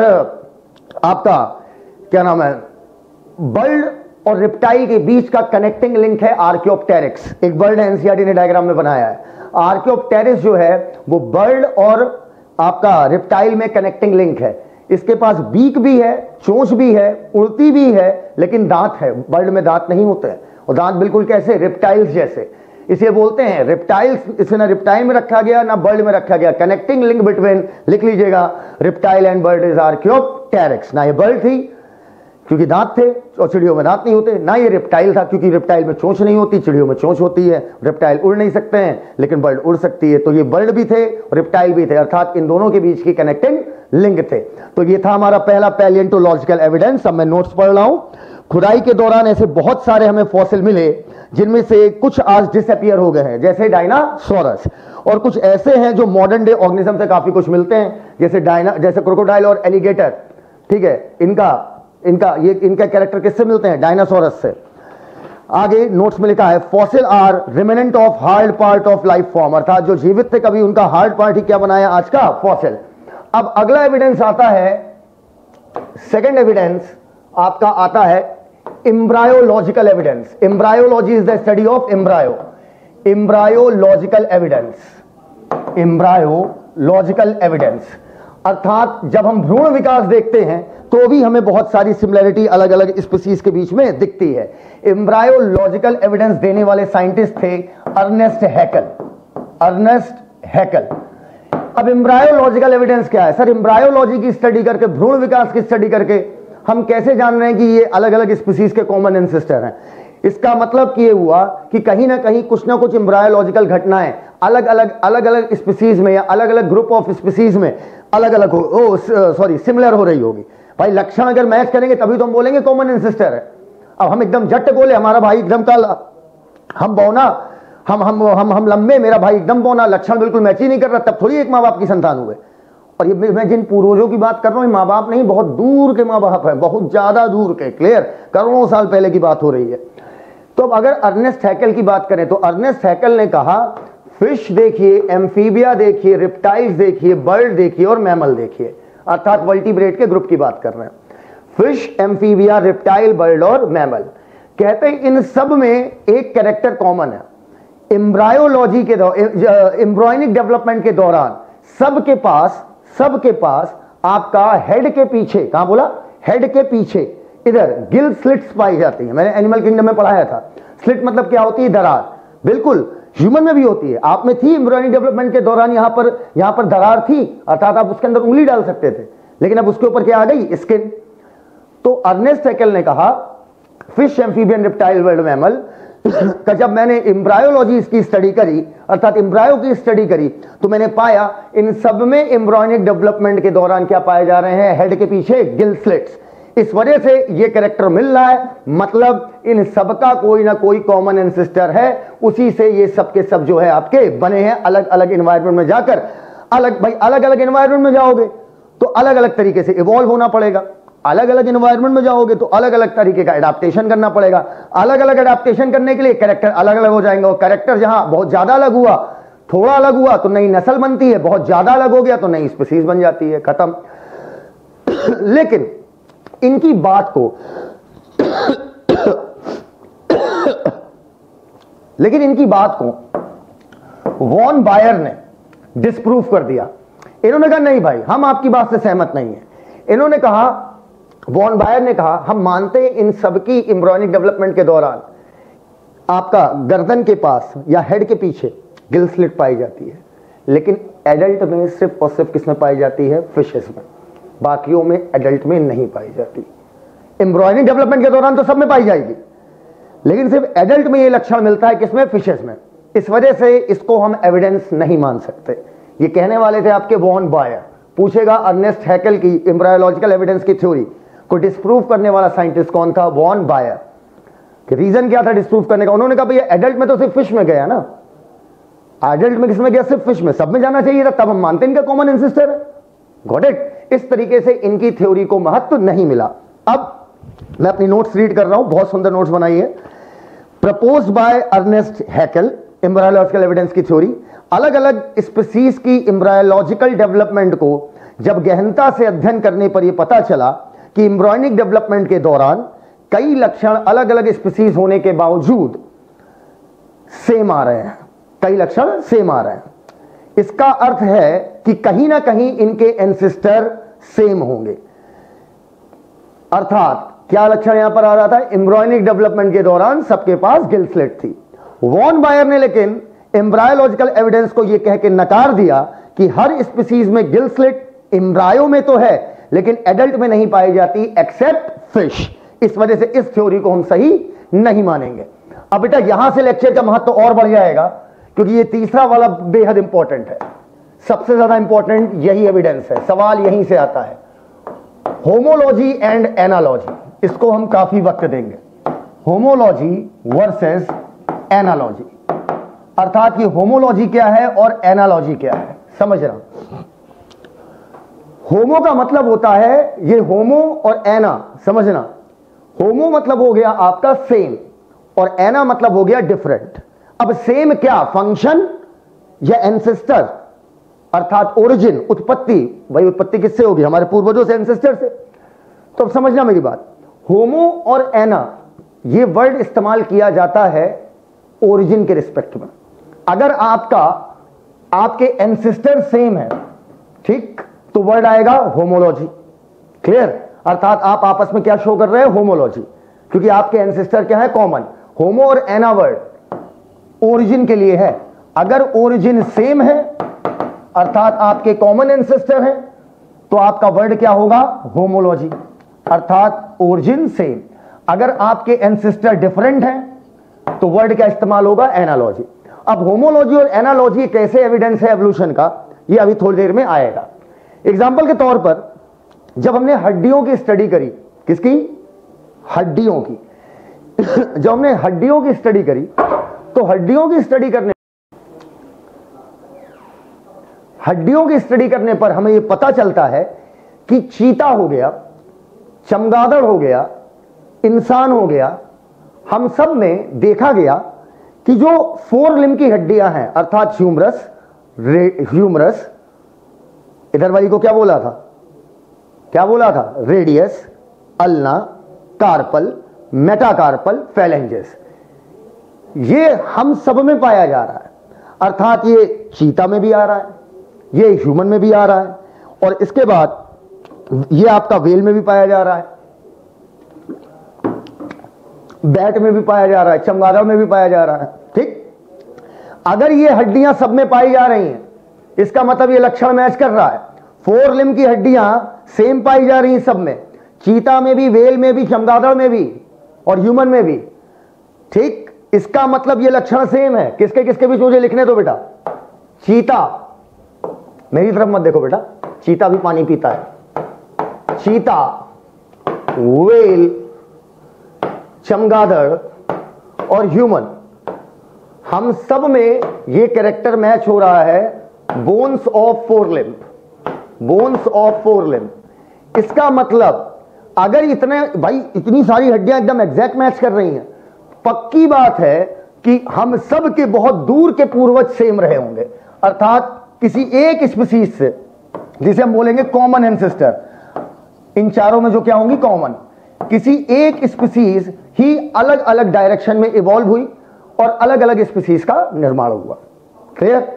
आपका क्या नाम है, बर्ड और रिप्टाइल के बीच का कनेक्टिंग लिंक है आर्कियोप्टेरिक्स। एक बर्ड है, एनसीईआरटी ने डायग्राम में बनाया है। आर्कियोप्टेरिक्स जो है वो बर्ड और आपका रिप्टाइल में कनेक्टिंग लिंक है। इसके पास बीक भी है, चोंच भी है, उड़ती भी है, लेकिन दांत है। बर्ड में दांत नहीं होते हैं, और दांत बिल्कुल कैसे, रिप्टाइल्स जैसे, इसे बोलते हैं रिप्टाइल्स। इसे ना रिप्टाइल में रखा गया ना बर्ड में रखा गया। कनेक्टिंग लिंक बिटवीन, लिख लीजिएगा, reptile and bird is archaeopteryx. ना ये बर्ड थी क्योंकि दांत थे और चिड़ियों में दांत नहीं होते, ना ये रिप्टाइल था क्योंकि रिप्टाइल में चोंच नहीं होती, चिड़ियों में चोंच होती है। रिप्टाइल उड़ नहीं सकते हैं लेकिन बर्ड उड़ सकती है, तो ये बर्ड भी थे और रिप्टाइल भी थे, अर्थात इन दोनों के बीच की कनेक्टिंग लिंक थे। तो ये था हमारा पहला पैलिएंटोलॉजिकल एविडेंस। अब मैं नोट्स पढ़ रहा हूं। खुदाई के दौरान ऐसे बहुत सारे हमें फॉसिल मिले जिनमें से कुछ आज डिसअपीयर हो गए हैं, जैसे डायनासोरस, और कुछ ऐसे हैं जो मॉडर्न डे ऑर्गेनिज्म से काफी कुछ मिलते हैं, जैसे डायना जैसे क्रोकोडाइल और एलिगेटर, ठीक है। इनका इनका ये इनका कैरेक्टर किससे मिलते हैं, डायनासोरस से। आगे नोट्स में लिखा है fossil are remnant of hard part of life form, अर्थात जो जीवित थे कभी उनका हार्ड पार्ट ही क्या बनाया आज का फॉसिल। अब अगला एविडेंस आता है, सेकंड एविडेंस आपका आता है embryological evidence. Embryology is the study of embryo. Embryological evidence, embryological evidence अर्थात जब हम भ्रूण विकास देखते हैं तो भी हमें बहुत सारी सिमिलरिटी अलग अलग स्पीसीज के बीच में दिखती है। एम्ब्रायोलॉजिकल एविडेंस देने वाले साइंटिस्ट थे अर्नेस्ट हैकल। अर्नेस्ट हैकल। अब एम्ब्रायोलॉजिकल एविडेंस क्या है? सर, एम्ब्रायोलॉजी की स्टडी करके, भ्रूण विकास की स्टडी करके हम कैसे जान रहे हैं कि ये अलग अलग स्पीसीज के कॉमन एंसेस्टर हैं? इसका मतलब ये हुआ कि कहीं ना कहीं कुछ ना कुछ एम्ब्रायोलॉजिकल घटनाएं अलग अलग अलग अलग स्पीसीज में या अलग अलग ग्रुप ऑफ स्पीसीज में अलग अलग हो, ओ सॉरी सिमिलर हो रही होगी। भाई लक्षण अगर मैच करेंगे तभी तो हम बोलेंगे कॉमन एंसेस्टर है। अब हम एकदम जट बोले हमारा भाई एकदम काला, हम बौना, हम हम हम हम लंबे, मेरा भाई एकदम बौना, लक्षण बिल्कुल मैच ही नहीं कर रहा, तब थोड़ी एक माँ बाप की संतान हुए। और ये मैं जिन पूर्वजों की बात कर रहा हूं, माँ बाप नहीं, बहुत दूर के माँ बाप है, बहुत ज्यादा दूर के, क्लियर, करोड़ों साल पहले की बात हो रही है। तो अब अगर अर्नेस्ट हैकेल की बात करें तो अर्नेस्ट हैकेल ने कहा फिश देखिए, एम्फीबिया देखिए, रिप्टाइल्स देखिए, बर्ड देखिए और मैमल देखिए, अर्थात वर्टिब्रेट के ग्रुप की बात कर रहे हैं। फिश, एम्फीबिया, रिप्टाइल, बर्ड और मैमल, कहते हैं इन सब में एक कैरेक्टर कॉमन है। एम्ब्रायोलॉजी के दौरान, एम्ब्रॉयनिक डेवलपमेंट के दौरान सबके पास सबके पास आपका हेड के पीछे, कहां बोला, हेड के पीछे इधर गिल स्लिट्स पाई जाती है। मैंने एनिमल किंगडम में पढ़ाया था। स्लिट मतलब क्या होती है, दरार, बिल्कुल ह्यूमन में भी होती है, आप में थी एम्ब्रॉयनिक डेवलपमेंट के दौरान, यहां पर यहां पर दरार थी, अर्थात आप उसके अंदर उंगली डाल सकते थे, लेकिन अब उसके ऊपर क्या आ गई, स्किन। तो अर्नेस्ट हैकेल ने कहा fish, amphibian, reptile, bird, mammal का जब मैंने एम्ब्रायोलॉजी की स्टडी करी, अर्थात एम्ब्रायो की स्टडी करी, तो मैंने पाया इन सब में एम्ब्रॉयनिक डेवलपमेंट के दौरान क्या पाए जा रहे हैं, हेड के पीछे गिल स्लिट्स। इस वजह से ये कैरेक्टर मिल रहा है, मतलब इन सबका कोई ना कोई कॉमन एंसेस्टर है, उसी से ये सब के सब जो है आपके बने हैं। अलग अलग एनवायरनमेंट में जाकर, अलग भाई अलग अलग एनवायरनमेंट में जाओगे तो अलग अलग तरीके से इवॉल्व होना पड़ेगा, अलग अलग एनवायरनमेंट में जाओगे तो अलग अलग तरीके का एडाप्टेशन करना पड़ेगा, अलग अलग एडाप्टेशन करने के लिए कैरेक्टर अलग अलग हो जाएंगे। और कैरेक्टर जहां बहुत ज्यादा अलग हुआ, थोड़ा अलग हुआ तो नई नस्ल बनती है, बहुत ज्यादा अलग हो गया तो नई स्पीसीज बन जाती है, खत्म। लेकिन इनकी बात को लेकिन इनकी बात को वॉन बायर ने डिस्प्रूव कर दिया। इन्होंने कहा नहीं भाई, हम आपकी बात से सहमत नहीं है। इन्होंने कहा, वॉन बायर ने कहा, हम मानते हैं इन सबकी एम्ब्रॉयनिक डेवलपमेंट के दौरान आपका गर्दन के पास या हेड के पीछे गिल स्लिट पाई जाती है, लेकिन एडल्ट में सिर्फ और सिर्फ किसमें पाई जाती है, फिशेस में, बाकियों में एडल्ट में नहीं पाई जाती। एम्ब्रॉयनिक डेवलपमेंट के दौरान तो सब में पाई जाएगी, लेकिन सिर्फ एडल्ट में ये लक्षण मिलता है, किसमें, फिशेस में। इस वजह से इसको हम एविडेंस नहीं मान सकते। ये कहने वाले थे आपके वॉन बायर। पूछेगा अर्नेस्ट हैकेल की एम्ब्रायोलॉजिकल एविडेंस की थ्योरी को डिस्प्रूव करने वाला साइंटिस्ट कौन था, वॉन बायर। कि रीजन क्या था डिस्प्रूव करने का, उन्होंने कहा भैया एडल्ट में तो सिर्फ फिश में गया ना, एडल्ट में किसमें गया, सिर्फ फिश में, सब में जाना चाहिए था, तब हम मानते हैं इनका कॉमन एंसेस्टर है। Got it. इस तरीके से इनकी थ्योरी को महत्व नहीं मिला। अब मैं अपनी नोट्स रीड कर रहा हूं, बहुत सुंदर नोट्स बनाई है। Proposed by Ernst Haeckel, embryological evidence की थ्योरी। अलग अलग स्पीसीज की एम्ब्रायोलॉजिकल डेवलपमेंट को जब गहनता से अध्ययन करने पर यह पता चला कि एम्ब्रॉयनिक डेवलपमेंट के दौरान कई लक्षण अलग अलग स्पीसीज होने के बावजूद सेम आ रहे हैं, कई लक्षण सेम आ रहे हैं। इसका अर्थ है कि कहीं ना कहीं इनके एंसेस्टर सेम होंगे। अर्थात क्या लक्षण यहां पर आ रहा था, एम्ब्रॉयनिक डेवलपमेंट के दौरान सबके पास गिल स्लिट थी। वॉन बायर ने लेकिन एम्ब्रायोलॉजिकल एविडेंस को यह कह के नकार दिया कि हर स्पीसीज में गिल स्लिट एम्ब्रायो में तो है, लेकिन एडल्ट में नहीं पाई जाती एक्सेप्ट फिश। इस वजह से इस थ्योरी को हम सही नहीं मानेंगे। अब बेटा यहां से लेक्चर का महत्व और बढ़ जाएगा, क्योंकि ये तीसरा वाला बेहद इंपॉर्टेंट है, सबसे ज्यादा इंपॉर्टेंट यही एविडेंस है। सवाल यहीं से आता है, होमोलॉजी एंड एनालॉजी, इसको हम काफी वक्त देंगे। होमोलॉजी वर्सेस एनालॉजी, अर्थात ये होमोलॉजी क्या है और एनालॉजी क्या है, समझना। होमो का मतलब होता है ये होमो और एना, समझना। होमो मतलब हो गया आपका सेम और एना मतलब हो गया डिफरेंट। अब सेम क्या, फंक्शन या एंसेस्टर, अर्थात ओरिजिन, उत्पत्ति। भाई उत्पत्ति किससे होगी, हमारे पूर्वजों से, एंसेस्टर से। तो अब समझना मेरी बात, होमो और एना ये वर्ड इस्तेमाल किया जाता है ओरिजिन के रिस्पेक्ट में। अगर आपका आपके एंसेस्टर सेम है, ठीक, तो वर्ड आएगा होमोलॉजी, क्लियर। अर्थात आप आपस में क्या शो कर रहे हैं, होमोलॉजी, क्योंकि आपके एंसेस्टर क्या है, कॉमन। होमो और एना वर्ड ओरिजिन के लिए है। अगर ओरिजिन सेम है, अर्थात आपके कॉमन एंसेस्टर हैं, तो आपका वर्ड क्या होगा, होमोलॉजी, अर्थात ओरिजिन सेम। अगर आपके एंसेस्टर डिफरेंट हैं, तो वर्ड क्या इस्तेमाल होगा, एनालॉजी। अब होमोलॉजी और एनालॉजी कैसे एविडेंस है एवोल्यूशन का, ये अभी थोड़ी देर में आएगा। एग्जाम्पल के तौर पर जब हमने हड्डियों की स्टडी करी, किसकी? हड्डियों की। जब हमने हड्डियों की स्टडी करी तो हड्डियों की स्टडी करने हड्डियों की स्टडी करने पर हमें यह पता चलता है कि चीता हो गया, चमगादड़ हो गया, इंसान हो गया, हम सब में देखा गया कि जो फोर लिम्ब की हड्डियां हैं अर्थात ह्यूमरस, ह्यूमरस, इधर वाली को क्या बोला था? क्या बोला था? Radius, ulna, carpal, metacarpal, phalanges, ये हम सब में पाया जा रहा है। अर्थात ये चीता में भी आ रहा है, ये ह्यूमन में भी आ रहा है, और इसके बाद ये आपका व्हेल में भी पाया जा रहा है, बैट में भी पाया जा रहा है, चमगादड़ में भी पाया जा रहा है। ठीक, अगर ये हड्डियां सब में पाई जा रही हैं, इसका मतलब ये लक्षण मैच कर रहा है। फोर लिम्ब की हड्डियां सेम पाई जा रही हैं सब में, चीता में भी, व्हेल में भी, चमगादड़ में भी और ह्यूमन में भी। ठीक, इसका मतलब ये लक्षण सेम है। किसके किसके बीच? मुझे लिखने दो बेटा। चीता, मेरी तरफ मत देखो बेटा, चीता भी पानी पीता है। चीता, व्हेल, चमगादड़ और ह्यूमन, हम सब में ये कैरेक्टर मैच हो रहा है। Bones of forelimb, bones of forelimb. इसका मतलब अगर इतने भाई इतनी सारी हड्डियां एकदम एग्जैक्ट मैच कर रही हैं, पक्की बात है कि हम सब के बहुत दूर के पूर्वज सेम रहे होंगे। अर्थात किसी एक स्पीसीज से, जिसे हम बोलेंगे कॉमन एंसेस्टर, इन चारों में जो क्या होंगी? कॉमन। किसी एक स्पीसीज ही अलग अलग डायरेक्शन में इवॉल्व हुई और अलग अलग स्पीसीज का निर्माण हुआ। क्लियर?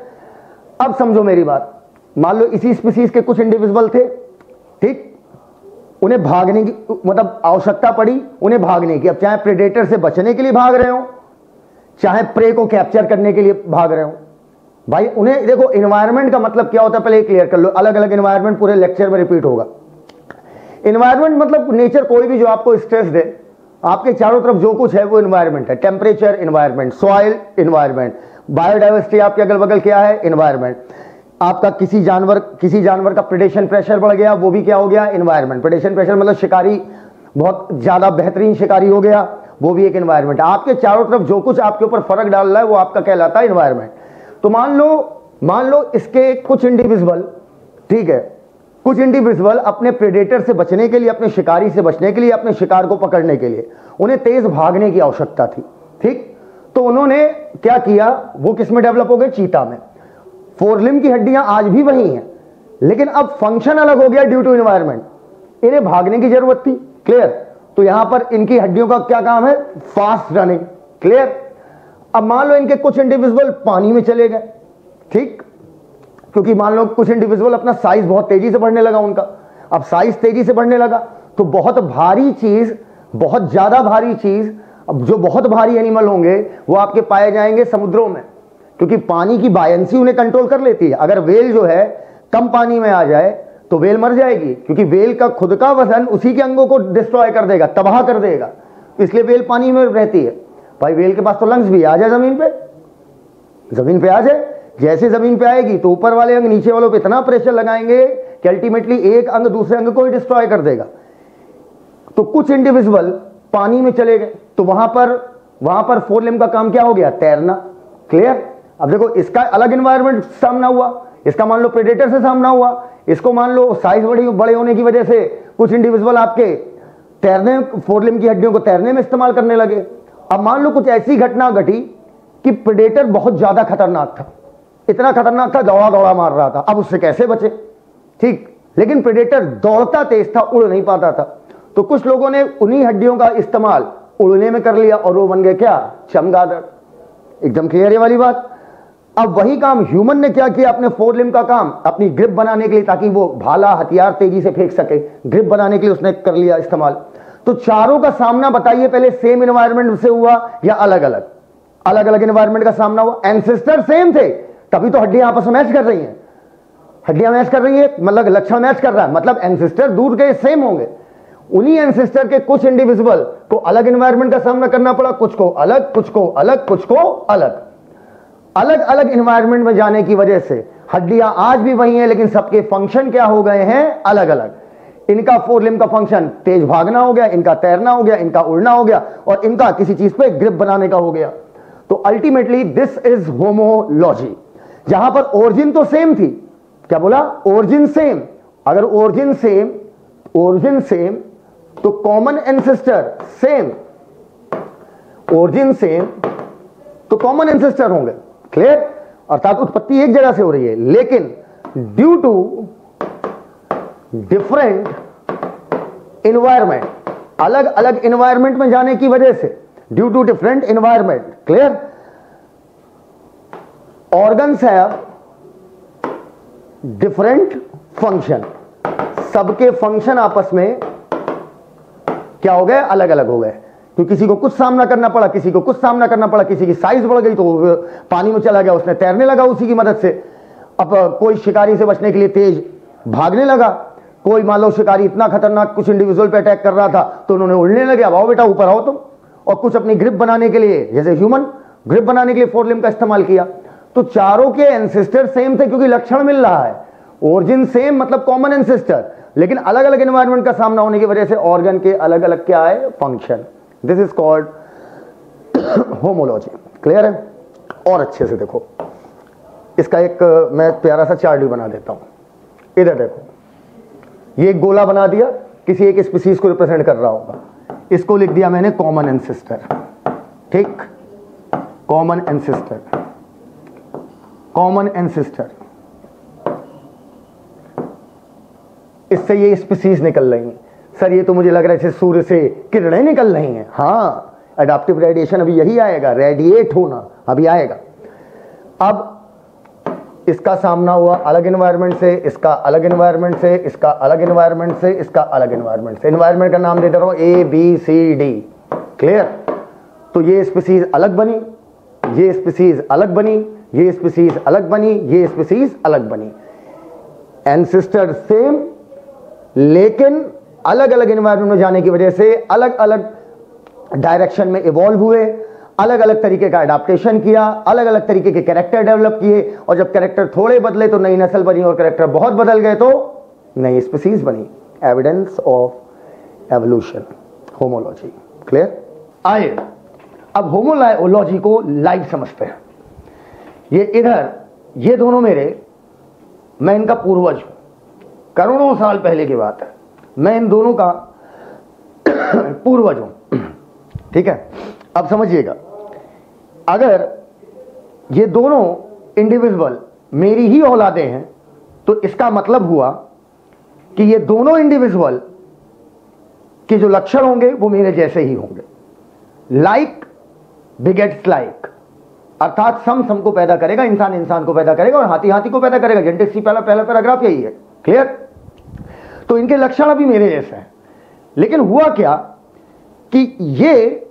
अब समझो मेरी बात। मान लो इसी स्पीसीज के कुछ इंडिविजुअल थे, ठीक, उन्हें भागने की मतलब आवश्यकता पड़ी, उन्हें भागने की। अब चाहे प्रेडेटर से बचने के लिए भाग रहे हो, चाहे प्रे को कैप्चर करने के लिए भाग रहे हो, भाई उन्हें देखो, एनवायरनमेंट का मतलब क्या होता है पहले क्लियर कर लो। अलग अलग एनवायरनमेंट पूरे लेक्चर में रिपीट होगा। एनवायरनमेंट मतलब नेचर, कोई भी जो आपको स्ट्रेस दे, आपके चारों तरफ जो कुछ है वो एनवायरनमेंट है। Temperature environment, soil environment, biodiversity आपके अगल बगल क्या है? एनवायरनमेंट। आपका किसी जानवर किसी जानवर का प्रेडेशन प्रेशर बढ़ गया, वो भी क्या हो गया? एनवायरनमेंट। प्रेडेशन प्रेशर मतलब शिकारी बहुत ज्यादा बेहतरीन शिकारी हो गया, वो भी एक एनवायरनमेंट। आपके चारों तरफ जो कुछ आपके ऊपर फर्क डाल रहा है वो आपका कहलाता है एनवायरनमेंट। तो मान लो मान लो इसके कुछ इंडिविजुअल, ठीक है, कुछ इंडिविजुअल अपने प्रेडेटर से बचने के लिए, अपने शिकारी से बचने के लिए, अपने शिकार को पकड़ने के लिए उन्हें तेज भागने की आवश्यकता थी। ठीक, तो उन्होंने क्या किया? वो किस में डेवलप हो गए? चीता में। फोर लिम्ब की हड्डियां आज भी वही हैं, लेकिन अब फंक्शन अलग हो गया ड्यू टू एनवायरनमेंट। इन्हें भागने की जरूरत थी। क्लियर? तो यहां पर इनकी हड्डियों का क्या काम है? Fast running. क्लियर? अब मान लो इनके कुछ इंडिविजुअल पानी में चले गए, ठीक, क्योंकि मान लो कुछ इंडिविजुअल अपना साइज बहुत तेजी से बढ़ने लगा उनका। अब साइज तेजी से बढ़ने लगा तो बहुत भारी चीज, बहुत ज्यादा भारी चीज, अब जो बहुत भारी एनिमल होंगे वो आपके पाए जाएंगे समुद्रों में, क्योंकि पानी की बायंसी उन्हें कंट्रोल कर लेती है। अगर वेल जो है कम पानी में आ जाए तो वेल मर जाएगी, क्योंकि वेल का खुद का वजन उसी के अंगों को डिस्ट्रॉय कर देगा, तबाह कर देगा, इसलिए वेल पानी में रहती है। भाई वेल के पास तो लंग्स भी, आ जाए जमीन पे, जमीन पे आ जाए। जैसे जमीन पे आएगी तो ऊपर वाले अंग नीचे वालों पे इतना प्रेशर लगाएंगे कि अल्टीमेटली एक अंग दूसरे अंग को ही डिस्ट्रॉय कर देगा। तो कुछ इंडिविजुअल पानी में चले गए, तो वहां पर वहां पर फोर लिम्ब का काम क्या हो गया? तैरना। क्लियर? अब देखो, इसका अलग एनवायरनमेंट सामना हुआ, इसका मान लो प्रेडेटर से सामना हुआ, इसको मान लो साइज बड़ी बड़े होने की वजह से कुछ इंडिविजुअल आपके तैरने, फोर लिम्ब की हड्डियों को तैरने में इस्तेमाल करने लगे। अब मान लो कुछ ऐसी घटना घटी कि प्रेडेटर बहुत ज्यादा खतरनाक था, इतना खतरनाक था दौड़ा दौड़ा मार रहा था। अब उससे कैसे बचे? ठीक, लेकिन प्रेडेटर दौड़ता तेज था, उड़ नहीं पाता था, तो कुछ लोगों ने उन्हीं हड्डियों का इस्तेमाल उड़ने में कर लिया और वो बन गए क्या? चमगादड़। एकदम क्लियर है वाली बात। अब वही काम ह्यूमन ने क्या किया? अपने फोर लिम्ब का काम अपनी ग्रिप बनाने के लिए, ताकि वो भाला हथियार तेजी से फेंक सके, ग्रिप बनाने के लिए उसने कर लिया इस्तेमाल। तो चारों का सामना बताइए पहले सेम एनवायरनमेंट से हुआ या अलग अलग? अलग अलग एनवायरनमेंट का सामना हुआ। एंसेस्टर सेम थे, तभी तो हड्डियां आपस में मैच कर रही हैं। हड्डियां मैच कर रही है मतलब लक्षण मैच कर रहा है, मतलब एंसेस्टर दूर के सेम होंगे। उन्हीं एंसेस्टर के कुछ इंडिविजुअल को अलग एनवायरनमेंट का सामना करना पड़ा, कुछ को अलग, कुछ को अलग, कुछ को अलग। अलग अलग एनवायरनमेंट में जाने की वजह से हड्डियां आज भी वही हैं, लेकिन सबके फंक्शन क्या हो गए हैं, अलग अलग। इनका फोर लिम्ब का फंक्शन तेज भागना हो गया, इनका तैरना हो गया, इनका उड़ना हो गया, और इनका किसी चीज पे ग्रिप बनाने का हो गया। तो अल्टीमेटली दिस इज होमोलॉजी, जहां पर ओरिजिन तो सेम थी। क्या बोला? Origin same. अगर ओरिजिन सेम, ओरिजिन सेम तो common ancestor same. Origin same तो कॉमन एंसेस्टर होंगे। क्लियर? अर्थात उत्पत्ति एक जगह से हो रही है, लेकिन ड्यू टू डिफरेंट इन्वायरमेंट, अलग अलग इन्वायरमेंट में जाने की वजह से, due to different environment, clear, organs have different function. सबके फंक्शन आपस में क्या हो गए? अलग अलग हो गए। तो किसी को कुछ सामना करना पड़ा, किसी को कुछ सामना करना पड़ा, किसी की साइज बढ़ गई तो पानी में चला गया, उसने तैरने लगा उसी की मदद से। अब कोई शिकारी से बचने के लिए तेज भागने लगा, कोई मान लो शिकारी इतना खतरनाक कुछ इंडिविजुअल पे अटैक कर रहा था तो उन्होंने उड़ने लगे, अब आओ बेटा ऊपर आओ तुम। और कुछ अपनी ग्रिप बनाने के लिए, जैसे ह्यूमन ग्रिप बनाने के लिए फोर लिम्ब का इस्तेमाल किया। तो चारों के एंसेस्टर सेम थे, क्योंकि लक्षण मिल रहा है। ओरिजिन सेम मतलब कॉमन एंसेस्टर, लेकिन अलग अलग एनवायरनमेंट का सामना होने की वजह से ऑर्गन के अलग अलग क्या है? Function. This is called homology. Clear है? और अच्छे से देखो, इसका एक मैं प्यारा सा चार्ट भी बना देता हूं। इधर देखो, ये एक गोला बना दिया, किसी एक स्पीसीज को रिप्रेजेंट कर रहा होगा। इसको लिख दिया मैंने कॉमन एंसेस्टर। ठीक, कॉमन एंसेस्टर, कॉमन एंसेस्टर। इससे ये स्पीसीज निकल रही हैं। सर ये तो मुझे लग रहा है सूर्य से किरणें निकल रही हैं। हाँ, एडाप्टिव रेडिएशन अभी यही आएगा, रेडिएट होना अभी आएगा। अब इसका सामना हुआ अलग एनवायरनमेंट से, इसका अलग एनवायरनमेंट से, इसका अलग एनवायरनमेंट से, इसका अलग एनवायरनमेंट से। एनवायरनमेंट का नाम देते रहो A B C D. Clear? तो ये स्पीसीज अलग बनी, ये स्पीसीज अलग बनी, ये स्पीसीज अलग बनी, ये स्पीसीज अलग बनी। एंसेस्टर सेम, लेकिन अलग अलग एनवायरनमेंट में जाने की वजह से अलग अलग डायरेक्शन में इवॉल्व हुए, अलग अलग तरीके का अडाप्टेशन किया, अलग अलग तरीके के कैरेक्टर डेवलप किए। और जब कैरेक्टर थोड़े बदले तो नई नस्ल बनी, और कैरेक्टर बहुत बदल गए तो नई स्पीसीज बनी। Evidence of evolution, homology. Clear? आइए अब होमोलॉजी को लाइव समझते हैं। ये इधर, ये दोनों मेरे, मैं इनका पूर्वज हूं, करोड़ों साल पहले की बात है। मैं इन दोनों का पूर्वज हूं। ठीक है? अब समझिएगा, अगर ये दोनों इंडिविजुअल मेरी ही औलादे हैं तो इसका मतलब हुआ कि ये दोनों इंडिविजुअल के जो लक्षण होंगे वो मेरे जैसे ही होंगे। लाइक बिगेट्स लाइक, अर्थात सम सम को पैदा करेगा, इंसान इंसान को पैदा करेगा और हाथी हाथी को पैदा करेगा। जेनेटिक्स की पहला पहला पैराग्राफ यही है। क्लियर? तो इनके लक्षण अभी मेरे जैसे हैं, लेकिन हुआ क्या कि ये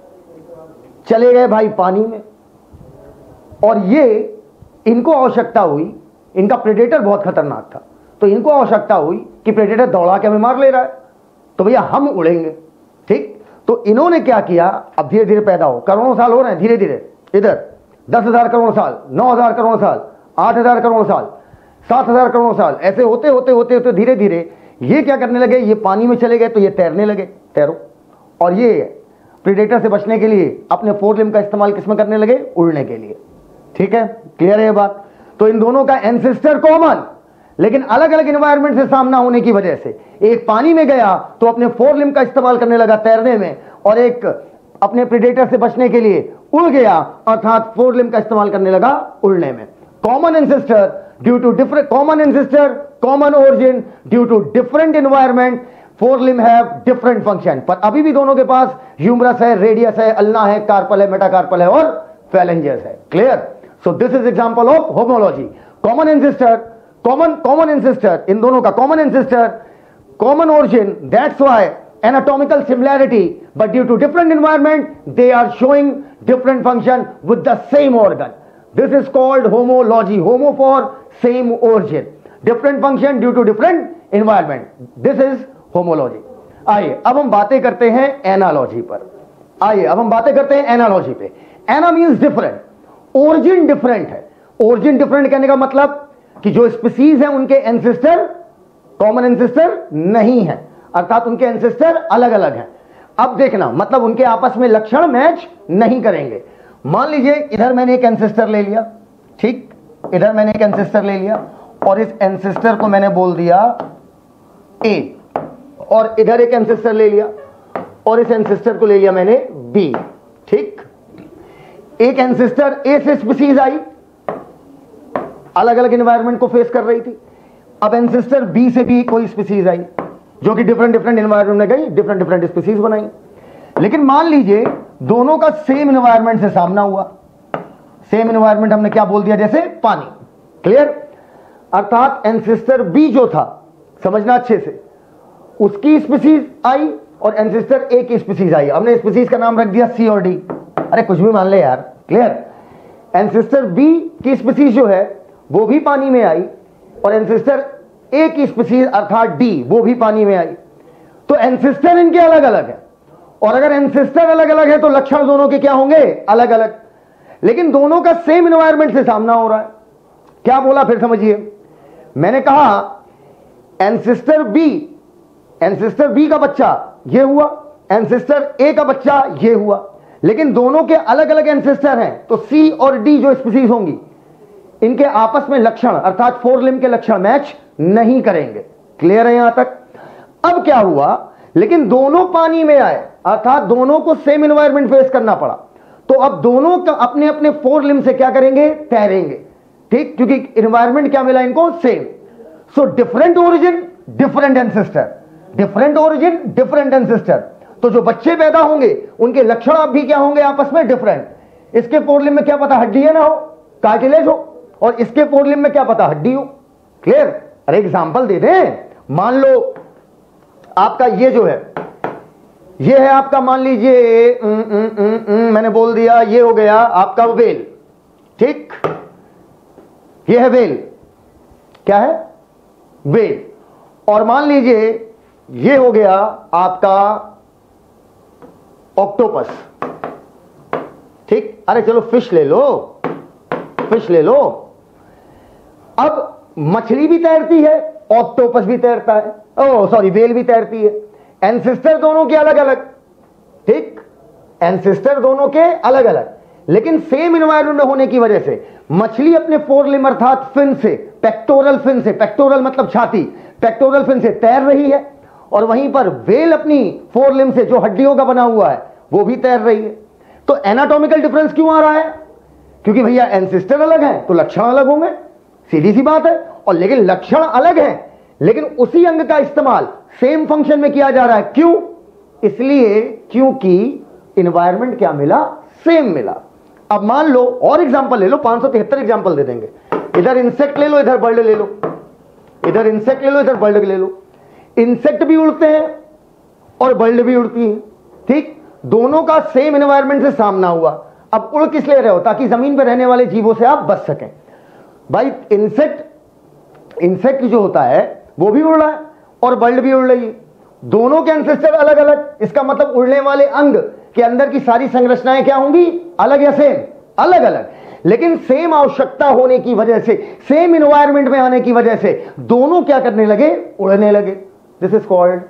चले गए भाई पानी में, और ये इनको आवश्यकता हुई, इनका प्रेडेटर बहुत खतरनाक था, तो इनको आवश्यकता हुई कि प्रेडेटर दौड़ा के हमें मार ले रहा है, तो भैया हम उड़ेंगे। ठीक? तो इन्होंने क्या किया, अब धीरे धीरे पैदा हो, करोड़ों साल हो रहे हैं, धीरे धीरे इधर दस हजार करोड़ साल, नौ हजार करोड़ साल, आठ हजार करोड़ साल, सात हजार करोड़ साल, ऐसे होते होते होते होते धीरे धीरे ये क्या करने लगे, ये पानी में चले गए तो ये तैरने लगे, तैरो। और ये प्रेडेटर से बचने के लिए अपने फोर लिम्ब का इस्तेमाल किसमें करने लगे? उड़ने के लिए। ठीक है? क्लियर है ये बात? तो इन दोनों का एंसेस्टर कॉमन, लेकिन अलग अलग एनवायरनमेंट से सामना होने की वजह से एक पानी में गया तो अपने फोर लिम्ब का इस्तेमाल करने लगा तैरने में, और एक अपने प्रेडेटर से बचने के लिए उड़ गया, अर्थात फोर लिम्ब का इस्तेमाल करने लगा उड़ने में। Common ancestor due to different, common ancestor, common origin, due to different environment, forelimb have different function. पर अभी भी दोनों के पास ह्यूमरस है, रेडियस है, अल्ना है, कार्पल है, मेटाकार्पल है और फैलेंजेस है। Clear? So this is example of homology. Common ancestor, common common ancestor, इन दोनों का common ancestor, common origin, that's why anatomical similarity, but due to different environment they are showing different function with the same organ. This is called homology. Homo for same origin, different function due to different environment. This is homology. आइए अब हम बातें करते हैं analogy पर। आइए अब हम बातें करते हैं एनालॉजी पे। Ana means different, origin different है। ओरिजिन डिफरेंट कहने का मतलब कि जो स्पीसीज है उनके एंसेस्टर कॉमन एंसेस्टर नहीं है, अर्थात उनके एंसेस्टर अलग अलग हैं। अब देखना, मतलब उनके आपस में लक्षण मैच नहीं करेंगे। मान लीजिए इधर मैंने एक एंसेस्टर ले लिया, ठीक, इधर मैंने एक एंसेस्टर ले लिया और इस एंसेस्टर को मैंने बोल दिया ए, और इधर एक एंसेस्टर ले लिया और इस एंसेस्टर को ले लिया मैंने बी, ठीक। एक एंसेस्टर ए से स्पीसीज आई, अलग अलग एनवायरनमेंट को फेस कर रही थी। अब एंसेस्टर बी से भी कोई स्पीसीज आई जो कि डिफरेंट डिफरेंट एनवायरनमेंट में गई, डिफरेंट डिफरेंट स्पीसीज बनाई। लेकिन मान लीजिए दोनों का सेम एनवायरनमेंट से सामना हुआ। सेम एनवायरनमेंट हमने क्या बोल दिया, जैसे पानी, क्लियर। अर्थात एंसेस्टर बी जो था, समझना अच्छे से, उसकी स्पीसीज आई और एंसेस्टर ए की स्पीसीज आई। हमने स्पीसीज का नाम रख दिया सी और डी, अरे कुछ भी मान ले यार, क्लियर। एंसेस्टर बी की स्पीसीज जो है वो भी पानी में आई और एंसेस्टर ए की स्पीसीज अर्थात डी वो भी पानी में आई। तो एंसेस्टर इनके अलग अलग है, और अगर एंसेस्टर अलग अलग है तो लक्षण दोनों के क्या होंगे, अलग अलग। लेकिन दोनों का सेम एनवायरनमेंट से सामना हो रहा है। क्या बोला फिर समझिए, मैंने कहा एंसेस्टर बी, एंसेस्टर बी का बच्चा ये हुआ, एंसेस्टर ए का बच्चा ये हुआ, लेकिन दोनों के अलग अलग एंसेस्टर हैं। तो सी और डी जो स्पीसीज होंगी इनके आपस में लक्षण अर्थात फोर लिम्ब के लक्षण मैच नहीं करेंगे। क्लियर है यहां तक। अब क्या हुआ, लेकिन दोनों पानी में आए, अर्थात दोनों को सेम एनवायरनमेंट फेस करना पड़ा। तो अब दोनों का अपने अपने फोर लिम्ब से क्या करेंगे, तैरेंगे, ठीक, क्योंकि एनवायरनमेंट क्या मिला इनको, same. So different origin different ancestor, different origin different ancestor. तो जो बच्चे पैदा होंगे उनके लक्षण अब भी क्या होंगे, आपस में डिफरेंट। इसके फोर लिम्ब में क्या पता हड्डी है ना हो, कार्टिलेज हो, और इसके फोर लिम्ब में क्या पता हड्डी हो। क्लियर। अरे एग्जांपल दे दें, मान लो आपका ये जो है, ये है आपका, मान लीजिए उम, उम, उम, उम, मैंने बोल दिया ये हो गया आपका वेल, ठीक, ये है वेल, क्या है, वेल। और मान लीजिए ये हो गया आपका ऑक्टोपस, ठीक। अरे चलो फिश ले लो, फिश ले लो। अब मछली भी तैरती है, ऑक्टोपस भी तैरता है, ओ सॉरी वेल भी तैरती है। एंसेस्टर दोनों के अलग अलग, ठीक, एंसेस्टर दोनों के अलग अलग, लेकिन सेम एनवायरनमेंट होने की वजह से मछली अपने फोर लिम्ब अर्थात फिन से, पेक्टोरल फिन से, पेक्टोरल मतलब छाती, पेक्टोरल फिन से तैर रही है, और वहीं पर वेल अपनी फोर लिम्ब से जो हड्डियों का बना हुआ है वो भी तैर रही है। तो एनाटॉमिकल डिफरेंस क्यों आ रहा है, क्योंकि भैया एंसेस्टर अलग है तो लक्षण अलग होंगे, सीधी सी बात है। और लेकिन लक्षण अलग हैं, लेकिन उसी अंग का इस्तेमाल सेम फंक्शन में किया जा रहा है। क्यों, इसलिए क्योंकि एनवायरनमेंट क्या मिला, सेम मिला। अब मान लो और एग्जांपल ले लो, पांच सौ तिहत्तर एग्जांपल दे देंगे। इधर इंसेक्ट ले लो, इधर बर्ड ले लो, इधर इंसेक्ट ले लो, इधर बर्ड ले लो। इंसेक्ट भी उड़ते हैं और बर्ड भी उड़ती हैं, ठीक। दोनों का सेम एनवायरनमेंट से सामना हुआ। अब उड़ किस लिए रहे हो, ताकि जमीन पर रहने वाले जीवों से आप बच सकें। भाई इंसेक्ट इंसेक्ट जो होता है वो भी उड़ रहा है और बर्ड भी उड़ रही है, दोनों के एंसेस्टर अलग अलग। इसका मतलब उड़ने वाले अंग के अंदर की सारी संरचनाएं क्या होंगी, अलग या सेम, अलग अलग, लेकिन सेम आवश्यकता होने की वजह से, सेम एनवायरनमेंट में आने की वजह से दोनों क्या करने लगे, उड़ने लगे। This is called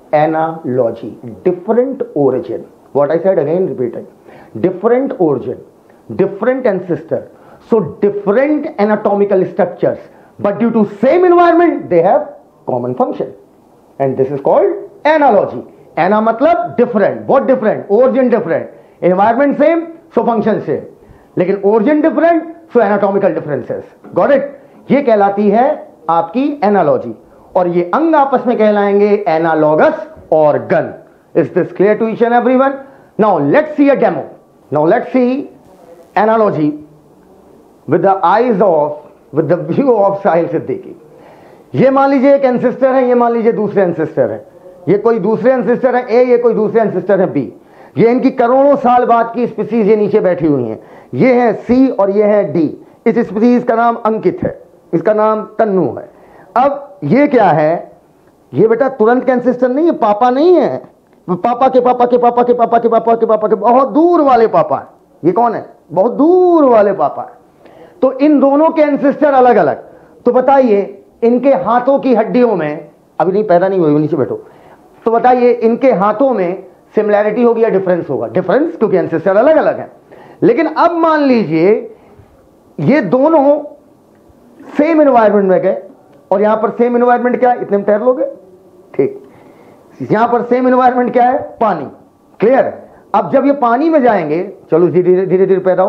analogy, different origin. What I said again repeating, different origin, different ancestor, so different anatomical structures, but due to same environment they have common function, and this is called analogy. Ana matlab different, what different, origin different, environment same, so function same, लेकिन origin different, so anatomical differences. Got it? ये कहलाती है आपकी analogy, और ये अंग आपस में कहलाएंगे analogous organ. Is this clear to each and everyone? Now let's see a demo. Now let's see analogy with the eyes of, with the view of साहिल सिद्दीकी। ये मान लीजिए एक एंसेस्टर है, ये मान लीजिए दूसरे एंसेस्टर है, ये कोई दूसरे एंसेस्टर है ए, ये कोई दूसरे एंसेस्टर है बी। ये इनकी करोड़ों साल बाद की स्पीसीज ये नीचे बैठी हुई हैं। ये है सी और ये है डी। इस स्पीसीज का नाम अंकित है, इसका नाम तन्नू है। अब ये क्या है, ये बेटा तुरंत के एंसेस्टर नहीं है, पापा नहीं है, पापा के पापा के पापा के पापा के पापा के पापा के बहुत दूर वाले पापा है। ये कौन है, बहुत दूर वाले पापा है। तो इन दोनों के एंसेस्टर अलग अलग। तो बताइए इनके हाथों की हड्डियों में, अभी नहीं पैदा नहीं हुई, नीचे बैठो, तो बताइए इनके हाथों में सिमिलैरिटी होगी या डिफरेंस होगा? डिफरेंस, क्योंकि एंसेस्टर अलग अलग है। लेकिन अब मान लीजिए ये दोनों सेम एनवायरमेंट में गए, और यहां पर सेम एनवायरमेंट क्या है? इतने में तैर लोगे, ठीक। यहां पर सेम एनवायरमेंट क्या है? पानी। क्लियर? अब जब ये पानी में जाएंगे, चलो धीरे धीरे धीरे पैदा हो,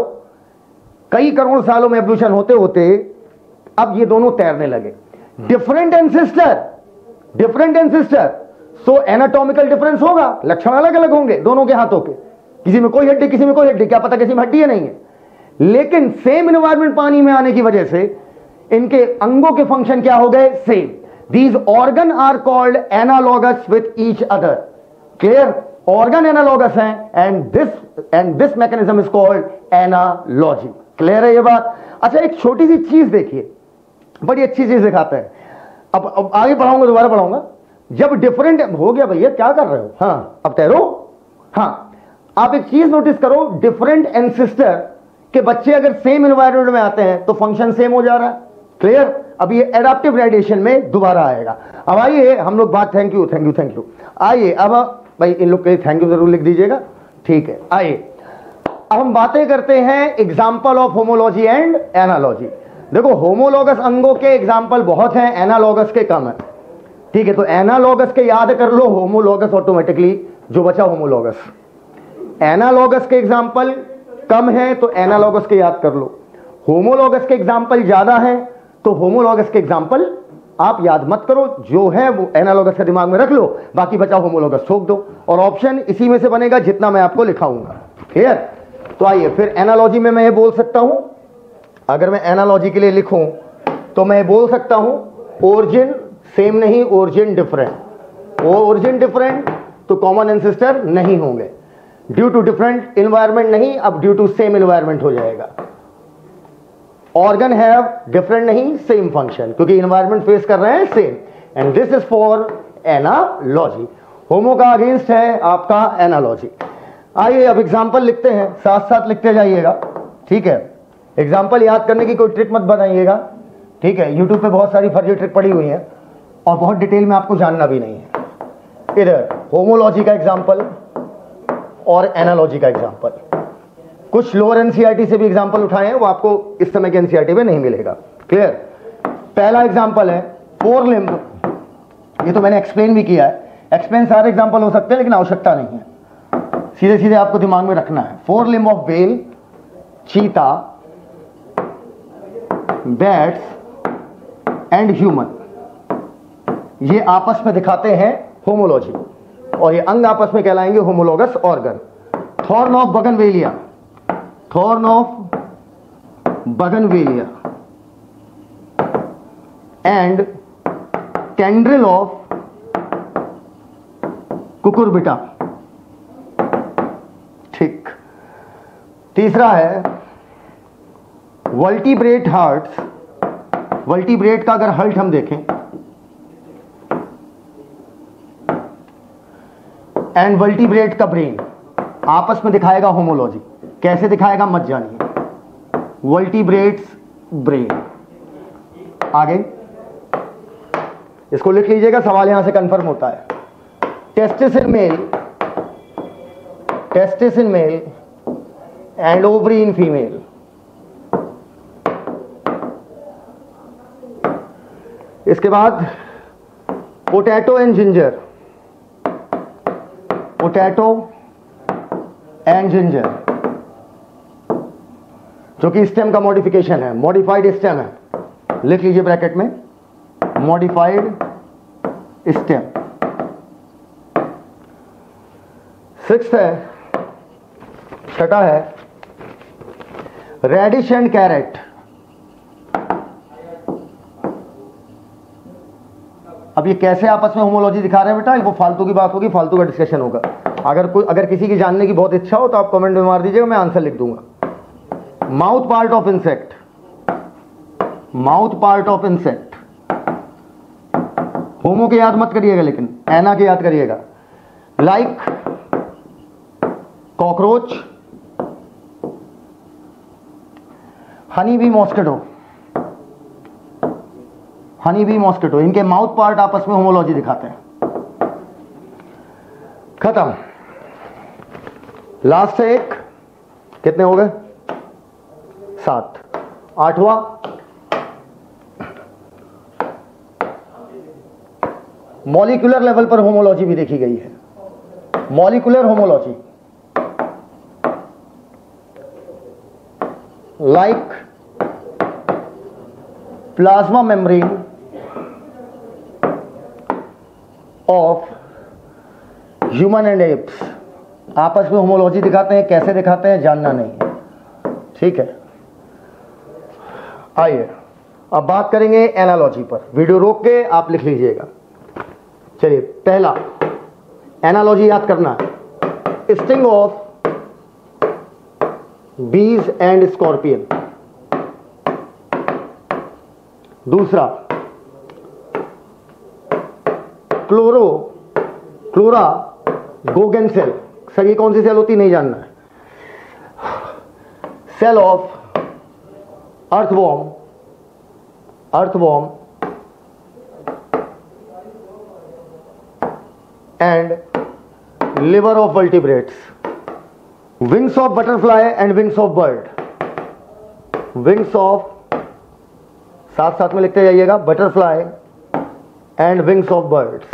कई करोड़ सालों में एवोल्यूशन होते होते अब ये दोनों तैरने लगे। Different ancestor, different ancestor, so anatomical difference होगा, लक्षण अलग अलग होंगे दोनों के हाथों के, किसी में कोई हड्डी किसी में कोई हड्डी, क्या पता किसी में हड्डी है नहीं है। लेकिन सेम एनवायरमेंट पानी में आने की वजह से इनके अंगों के फंक्शन क्या हो गए? Same. These organ are called analogous with each other. Clear? Organ analogous हैं, and this and this mechanism is called analogy. Clear है ये बात? अच्छा, एक छोटी सी चीज देखिए, बड़ी अच्छी चीज दिखाते हैं। अब, अब आगे पढ़ाऊंगा, दोबारा पढ़ाऊंगा। जब डिफरेंट हो गया, भैया क्या कर रहे हो? हाँ अब तैरो। हाँ, आप एक चीज नोटिस करो, डिफरेंट एंसेस्टर के बच्चे अगर सेम एनवायरमेंट में आते हैं तो फंक्शन सेम हो जा रहा है। क्लियर? अब ये एडाप्टिव रेडिएशन में दोबारा आएगा। अब आइए हम लोग बात, thank you thank you thank you आइए अब भाई इन लोग के लिए थैंक यू जरूर लिख दीजिएगा, ठीक है। आइए अब हम बातें करते हैं example of homology and analogy. देखो होमोलॉगस अंगों के एग्जाम्पल बहुत हैं, एनालॉगस के कम है, ठीक है। तो एनालॉगस के याद कर लो, होमोलॉगस ऑटोमेटिकली जो बचा होमोलॉगस। एनालॉगस के एग्जाम्पल कम है तो एनालॉगस के याद कर लो। होमोलॉगस के एग्जाम्पल ज्यादा हैं तो होमोलॉगस के एग्जाम्पल आप याद मत करो, जो है वो एनालॉगस के दिमाग में रख लो, बाकी बचा होमोलॉगस ठोक दो, और ऑप्शन इसी में से बनेगा जितना मैं आपको लिखाऊंगा। क्लियर? तो आइए फिर एनालॉजी में मैं ये बोल सकता हूं, अगर मैं एनालॉजी के लिए लिखूं तो मैं बोल सकता हूं ओरिजिन सेम नहीं, ओरिजिन डिफरेंट। ओरिजिन डिफरेंट तो कॉमन एंसेस्टर नहीं होंगे, ड्यू टू डिफरेंट एनवायरमेंट नहीं, अब ड्यू टू सेम एनवायरमेंट हो जाएगा। ऑर्गन हैव डिफरेंट नहीं, सेम फंक्शन, क्योंकि एनवायरमेंट फेस कर रहे हैं same, and this is for analogy. Homo का अगेंस्ट है आपका एनालॉजी। आइए अब एग्जाम्पल लिखते हैं, साथ साथ लिखते जाइएगा, ठीक है। एग्जाम्पल याद करने की कोई ट्रिक मत बनाइएगा, ठीक है। यूट्यूब पे बहुत सारी फर्जी ट्रिक पड़ी हुई है और बहुत डिटेल में आपको जानना भी नहीं है। इधर होमोलॉजी का एग्जाम्पल और एनालॉजी का एग्जाम्पल, कुछ लोअर एनसीईआरटी से भी एग्जाम्पल उठाए हैं, वो आपको इस समय के एनसीईआरटी में नहीं मिलेगा। क्लियर? पहला एग्जाम्पल है फोर लिम्ब, ये तो मैंने एक्सप्लेन भी किया है, एक्सप्लेन सारे एग्जाम्पल हो सकते हैं लेकिन आवश्यकता नहीं है, सीधे सीधे आपको दिमाग में रखना है। Four limb of whale, cheetah, bats and human, ये आपस में दिखाते हैं होमोलॉजी, और ये अंग आपस में कहलाएंगे homologous organ. Thorn of bougainvillea, thorn of bougainvillea and tendril of cucurbita, ठीक। तीसरा है वर्टिब्रेट हार्ट्स, वर्टिब्रेट का अगर हर्ट हम देखें, एंड वर्टिब्रेट का ब्रेन, आपस में दिखाएगा होमोलॉजी। कैसे दिखाएगा मत जानिए, वर्टिब्रेट्स ब्रेन। आगे इसको लिख लीजिएगा, सवाल यहां से कंफर्म होता है। Testis in male, testis in male and ovary in female. इसके बाद potato and ginger, potato and ginger, जो कि स्टेम का मॉडिफिकेशन है, मॉडिफाइड स्टेम है, लिख लीजिए ब्रैकेट में, मॉडिफाइड स्टेम। सिक्स्थ है, छठा है रेडिश एंड कैरेट। अब ये कैसे आपस में होमोलॉजी दिखा रहे हैं बेटा, वो फालतू की बात होगी, फालतू का डिस्कशन होगा। अगर कोई अगर किसी की जानने की बहुत इच्छा हो तो आप कमेंट में मार दीजिएगा, मैं आंसर लिख दूंगा। Mouth part of insect, mouth part of insect, homo के याद मत करिएगा लेकिन एना के याद करिएगा। Like cockroach, honey bee mosquito, honey bee mosquito, इनके माउथ पार्ट आपस में होमोलॉजी दिखाते हैं। खत्म। लास्ट है एक, कितने हो गए? सात। आठवां, मॉलिक्यूलर लेवल पर होमोलॉजी भी देखी गई है। Molecular homology like plasma membrane of human and apes, आपस में होमोलॉजी दिखाते हैं। कैसे दिखाते हैं जानना नहीं है, ठीक है। आइए अब बात करेंगे एनालॉजी पर। वीडियो रोक के आप लिख लीजिएगा। चलिए, पहला एनालॉजी याद करना है, sting of bees and scorpion. दूसरा, chloro chloragogen cell. Sir ये कौन सी सेल होती नहीं जानना है। Cell of earthworm earthworm and liver of vertebrates. Wings of butterfly and wings of bird. Wings of, साथ साथ में लिखते जाइएगा, butterfly and wings of birds.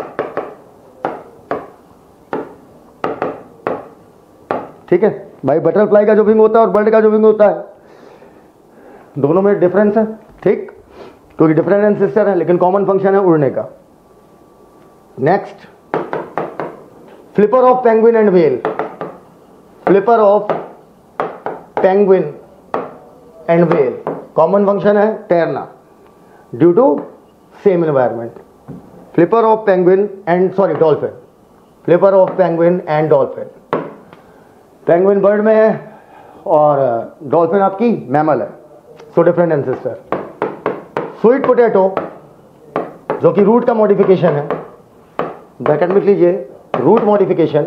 ठीक है भाई, बटरफ्लाई का जो विंग होता है और बर्ड का जो विंग होता है, दोनों में डिफरेंस है, ठीक, क्योंकि डिफरेंट एंड सिस्टर है, लेकिन कॉमन फंक्शन है उड़ने का। Next, flipper of penguin and whale. Flipper of penguin and whale, common function है तैरना, due to same environment. Flipper of penguin and sorry dolphin, flipper of penguin and dolphin. Penguin bird में है और dolphin आपकी mammal है, so different ancestor. Sweet potato जो कि root का मॉडिफिकेशन है, ब्रैकेट में लिख लीजिए, root modification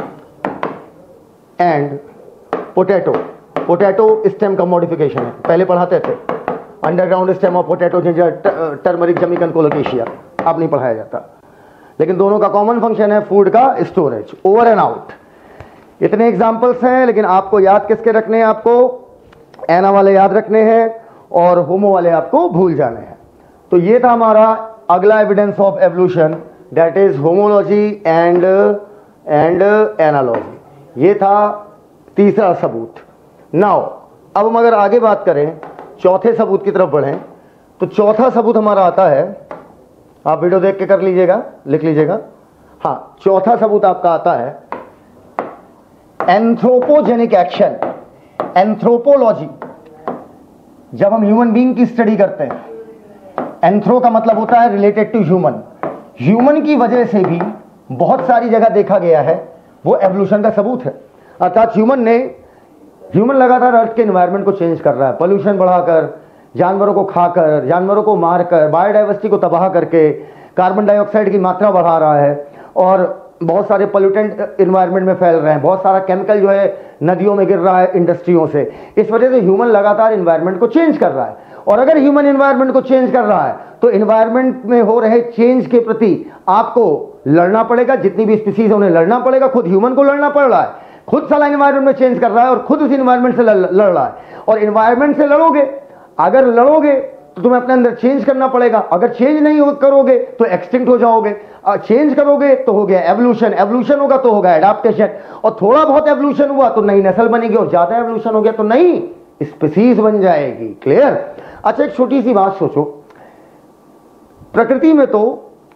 and potato. Potato stem का मॉडिफिकेशन है, पहले पढ़ाते थे underground stem of potato, ginger, turmeric, जमीकन, कोलोकेशिया, अब नहीं पढ़ाया जाता, लेकिन दोनों का कॉमन फंक्शन है फूड का स्टोरेज। ओवर एंड आउट, इतने एग्जाम्पल्स हैं, लेकिन आपको याद किसके रखने हैं? आपको एना वाले याद रखने हैं और होमो वाले आपको भूल जाने हैं। तो ये था हमारा अगला evidence of evolution, that is homology and and analogy. ये था तीसरा सबूत। नाउ अब हम अगर आगे बात करें, चौथे सबूत की तरफ बढ़ें, तो चौथा सबूत हमारा आता है, आप वीडियो देख के कर लीजिएगा, लिख लीजिएगा। हाँ, चौथा सबूत आपका आता है एंथ्रोपोजेनिक एक्शन, एंथ्रोपोलॉजी। जब हम ह्यूमन बीइंग की स्टडी करते हैं, एंथ्रो का मतलब होता है रिलेटेड टू ह्यूमन। ह्यूमन की वजह से भी बहुत सारी जगह देखा गया है, वो एवोल्यूशन का सबूत है। अर्थात ह्यूमन ने ह्यूमन लगातार अर्थ के एनवायरनमेंट को चेंज कर रहा है, पोल्यूशन बढ़ाकर, जानवरों को खाकर, जानवरों को मारकर, बायोडाइवर्सिटी को तबाह करके, कार्बन डाइऑक्साइड की मात्रा बढ़ा रहा है और बहुत सारे पोल्यूटेंट एनवायरनमेंट में फैल रहे हैं, बहुत सारा केमिकल जो है नदियों में गिर रहा है इंडस्ट्रियों से। इस वजह से ह्यूमन लगातार एनवायरनमेंट को चेंज कर रहा है, और अगर ह्यूमन एनवायरनमेंट को चेंज कर रहा है तो एनवायरनमेंट में हो रहे चेंज के प्रति आपको लड़ना पड़ेगा। जितनी भी स्पीसीज है उन्हें लड़ना पड़ेगा, खुद ह्यूमन को लड़ना पड़ रहा है, खुद साला एनवायरनमेंट में चेंज कर रहा है और खुद उस एनवायरनमेंट से लड़ रहा है। और एनवायरनमेंट से लड़ोगे, अगर लड़ोगे तो तुम्हें अपने अंदर चेंज करना पड़ेगा, अगर चेंज नहीं करोगे तो एक्सटिंक्ट हो जाओगे, चेंज करोगे तो हो गया एवोल्यूशन, एवोल्यूशन होगा तो होगा एडाप्टेशन, और थोड़ा बहुत एवोल्यूशन हुआ तो नई नस्ल बनेगी, और ज्यादा एवोल्यूशन हो गया तो नई स्पीसीज बन जाएगी। क्लियर? अच्छा, एक छोटी सी बात सोचो, प्रकृति में तो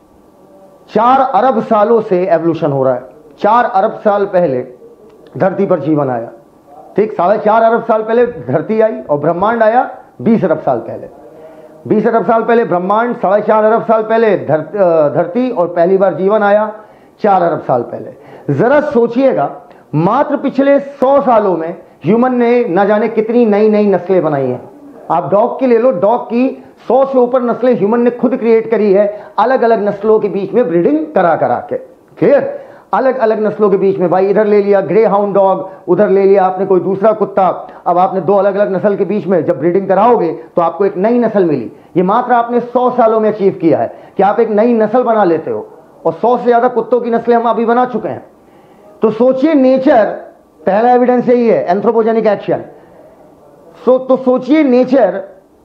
चार अरब सालों से एवोल्यूशन हो रहा है। चार अरब साल पहले धरती पर जीवन आया, ठीक, साढ़े चार अरब साल पहले धरती आई और ब्रह्मांड आया बीस अरब साल पहले। बीस अरब साल पहले ब्रह्मांड, साढ़े चार अरब साल पहले धरती, और पहली बार जीवन आया चार अरब साल पहले। जरा सोचिएगा, मात्र पिछले सौ सालों में ह्यूमन ने न जाने कितनी नई नई नस्लें बनाई हैं। आप डॉग की ले लो, डॉग की सौ से ऊपर नस्लें ह्यूमन ने खुद क्रिएट करी है, अलग अलग नस्लों के बीच में ब्रीडिंग करा करा के। क्लियर? अलग अलग नस्लों के बीच में, भाई इधर ले लिया ग्रे हाउंड डॉग, उधर ले लिया आपने कोई दूसरा कुत्ता, अब आपने दो अलग अलग नस्ल के बीच में जब ब्रीडिंग कराओगे तो आपको एक नई नस्ल मिली। ये मात्र आपने सौ सालों में अचीव किया है कि आप एक नई नस्ल बना लेते हो, और सौ से ज्यादा कुत्तों की नस्लें हम अभी बना चुके हैं। तो सोचिए, नेचर, पहला एविडेंस यही है, एंथ्रोपोजेनिक एक्शन। सो तो सोचिए, नेचर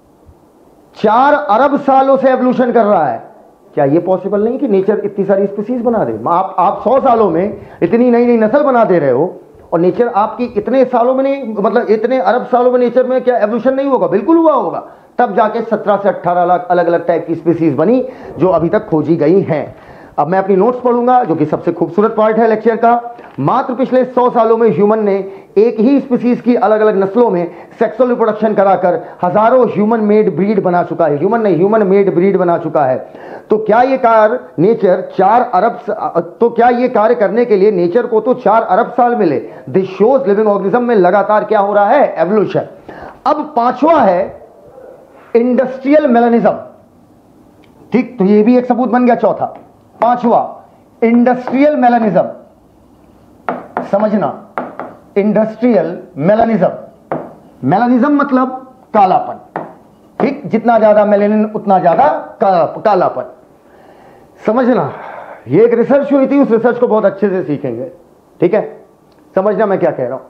चार अरब सालों से एवोल्यूशन कर रहा है। क्या ये पॉसिबल नहीं कि नेचर इतनी सारी स्पीसीज बना दे? आप आप सौ सालों में इतनी नई नई नस्ल बना दे रहे हो, और नेचर आपकी इतने सालों में नहीं, मतलब इतने अरब सालों में नेचर में क्या एवोल्यूशन नहीं होगा? बिल्कुल हुआ होगा। तब जाके सत्रह से अट्ठारह लाख अलग अलग टाइप की स्पीसीज बनी जो अभी तक खोजी गई हैं। अब मैं अपनी नोट्स पढ़ूंगा, जो कि सबसे खूबसूरत पार्ट है लेक्चर का। मात्र पिछले सौ सालों में ह्यूमन ने एक ही स्पीसीज की अलग अलग नस्लों में सेक्सुअल रिप्रोडक्शन कराकर हजारों ह्यूमन मेड ब्रीड बना चुका है। ह्यूमन नहीं, ह्यूमन मेड ब्रीड बना चुका है। तो क्या ये कार्य नेचर चार अरब तो क्या ये कार्य करने के लिए नेचर को तो चार अरब साल मिले? दिस शोज लिविंग ऑर्गेनिज्म में लगातार क्या हो रहा है? एवोल्यूशन। अब पांचवा है इंडस्ट्रियल मेलानिज्म। ठीक, तो ये भी एक सबूत बन गया। चौथा, पांचवा इंडस्ट्रियल मेलानिज्म। समझना, इंडस्ट्रियल मेलानिज्म। मेलानिज्म मतलब कालापन। ठीक, जितना ज्यादा मेलानिन उतना ज्यादा काला, कालापन। समझना, ये एक रिसर्च हुई थी, उस रिसर्च को बहुत अच्छे से सीखेंगे। ठीक है, समझना मैं क्या कह रहा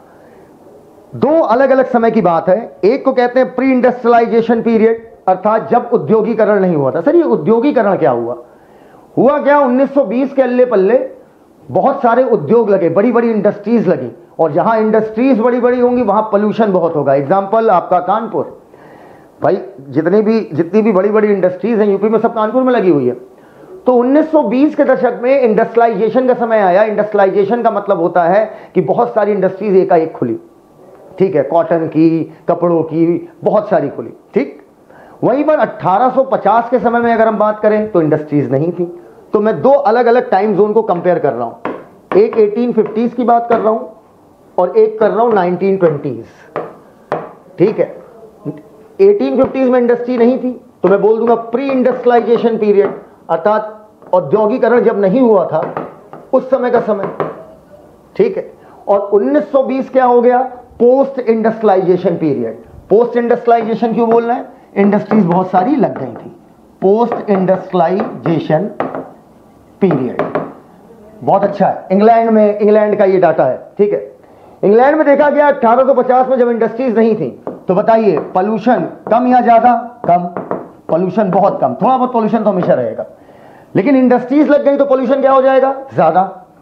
हूं। दो अलग अलग समय की बात है। एक को कहते हैं प्री इंडस्ट्रियलाइजेशन पीरियड, अर्थात जब उद्योगीकरण नहीं हुआ था। सर ये उद्योगीकरण क्या हुआ? हुआ क्या, उन्नीस सौ बीस के अल्ले पल्ले बहुत सारे उद्योग लगे, बड़ी बड़ी इंडस्ट्रीज लगी, और जहां इंडस्ट्रीज बड़ी बड़ी होंगी वहां पोल्यूशन बहुत होगा। एग्जांपल आपका कानपुर। भाई जितनी भी जितनी भी बड़ी बड़ी इंडस्ट्रीज हैं यूपी में, सब कानपुर में लगी हुई है। तो उन्नीस सौ बीस के दशक में इंडस्ट्रियलाइजेशन का समय आया। इंडस्ट्रियलाइजेशन का मतलब होता है कि बहुत सारी इंडस्ट्रीज एकाएक खुली। ठीक है, कॉटन की, कपड़ों की, बहुत सारी खुली। ठीक, वहीं पर अठारह सौ पचास के समय में अगर हम बात करें तो इंडस्ट्रीज नहीं थी। तो मैं दो अलग अलग टाइम जोन को कंपेयर कर रहा हूं। एक अठारह सौ पचास की बात कर रहा हूं और एक कर रहा हूं उन्नीस सौ बीस। ठीक है, अठारह सौ पचास में इंडस्ट्री नहीं थी, तो मैं बोल दूंगा प्री इंडस्ट्रियलाइजेशन पीरियड, अर्थात औद्योगिकरण जब नहीं हुआ था उस समय का समय। ठीक है, और उन्नीस सौ बीस क्या हो गया? Post industrialization period. Post industrialization क्यों बोल रहे हैं? इंडस्ट्रीज बहुत सारी लग गई थी। पोस्ट इंडस्ट्रियलाइजेशन पीरियड बहुत अच्छा है। इंग्लैंड में, इंग्लैंड का ये डाटा है। ठीक है, इंग्लैंड में देखा गया अठारह सौ पचास में जब इंडस्ट्रीज नहीं थी, तो बताइए पोल्यूशन कम या ज्यादा? कम। पोल्यूशन बहुत कम। थोड़ा बहुत पोल्यूशन तो हमेशा रहेगा, लेकिन इंडस्ट्रीज लग गई तो पोल्यूशन क्या हो जाएगा? ज्यादा।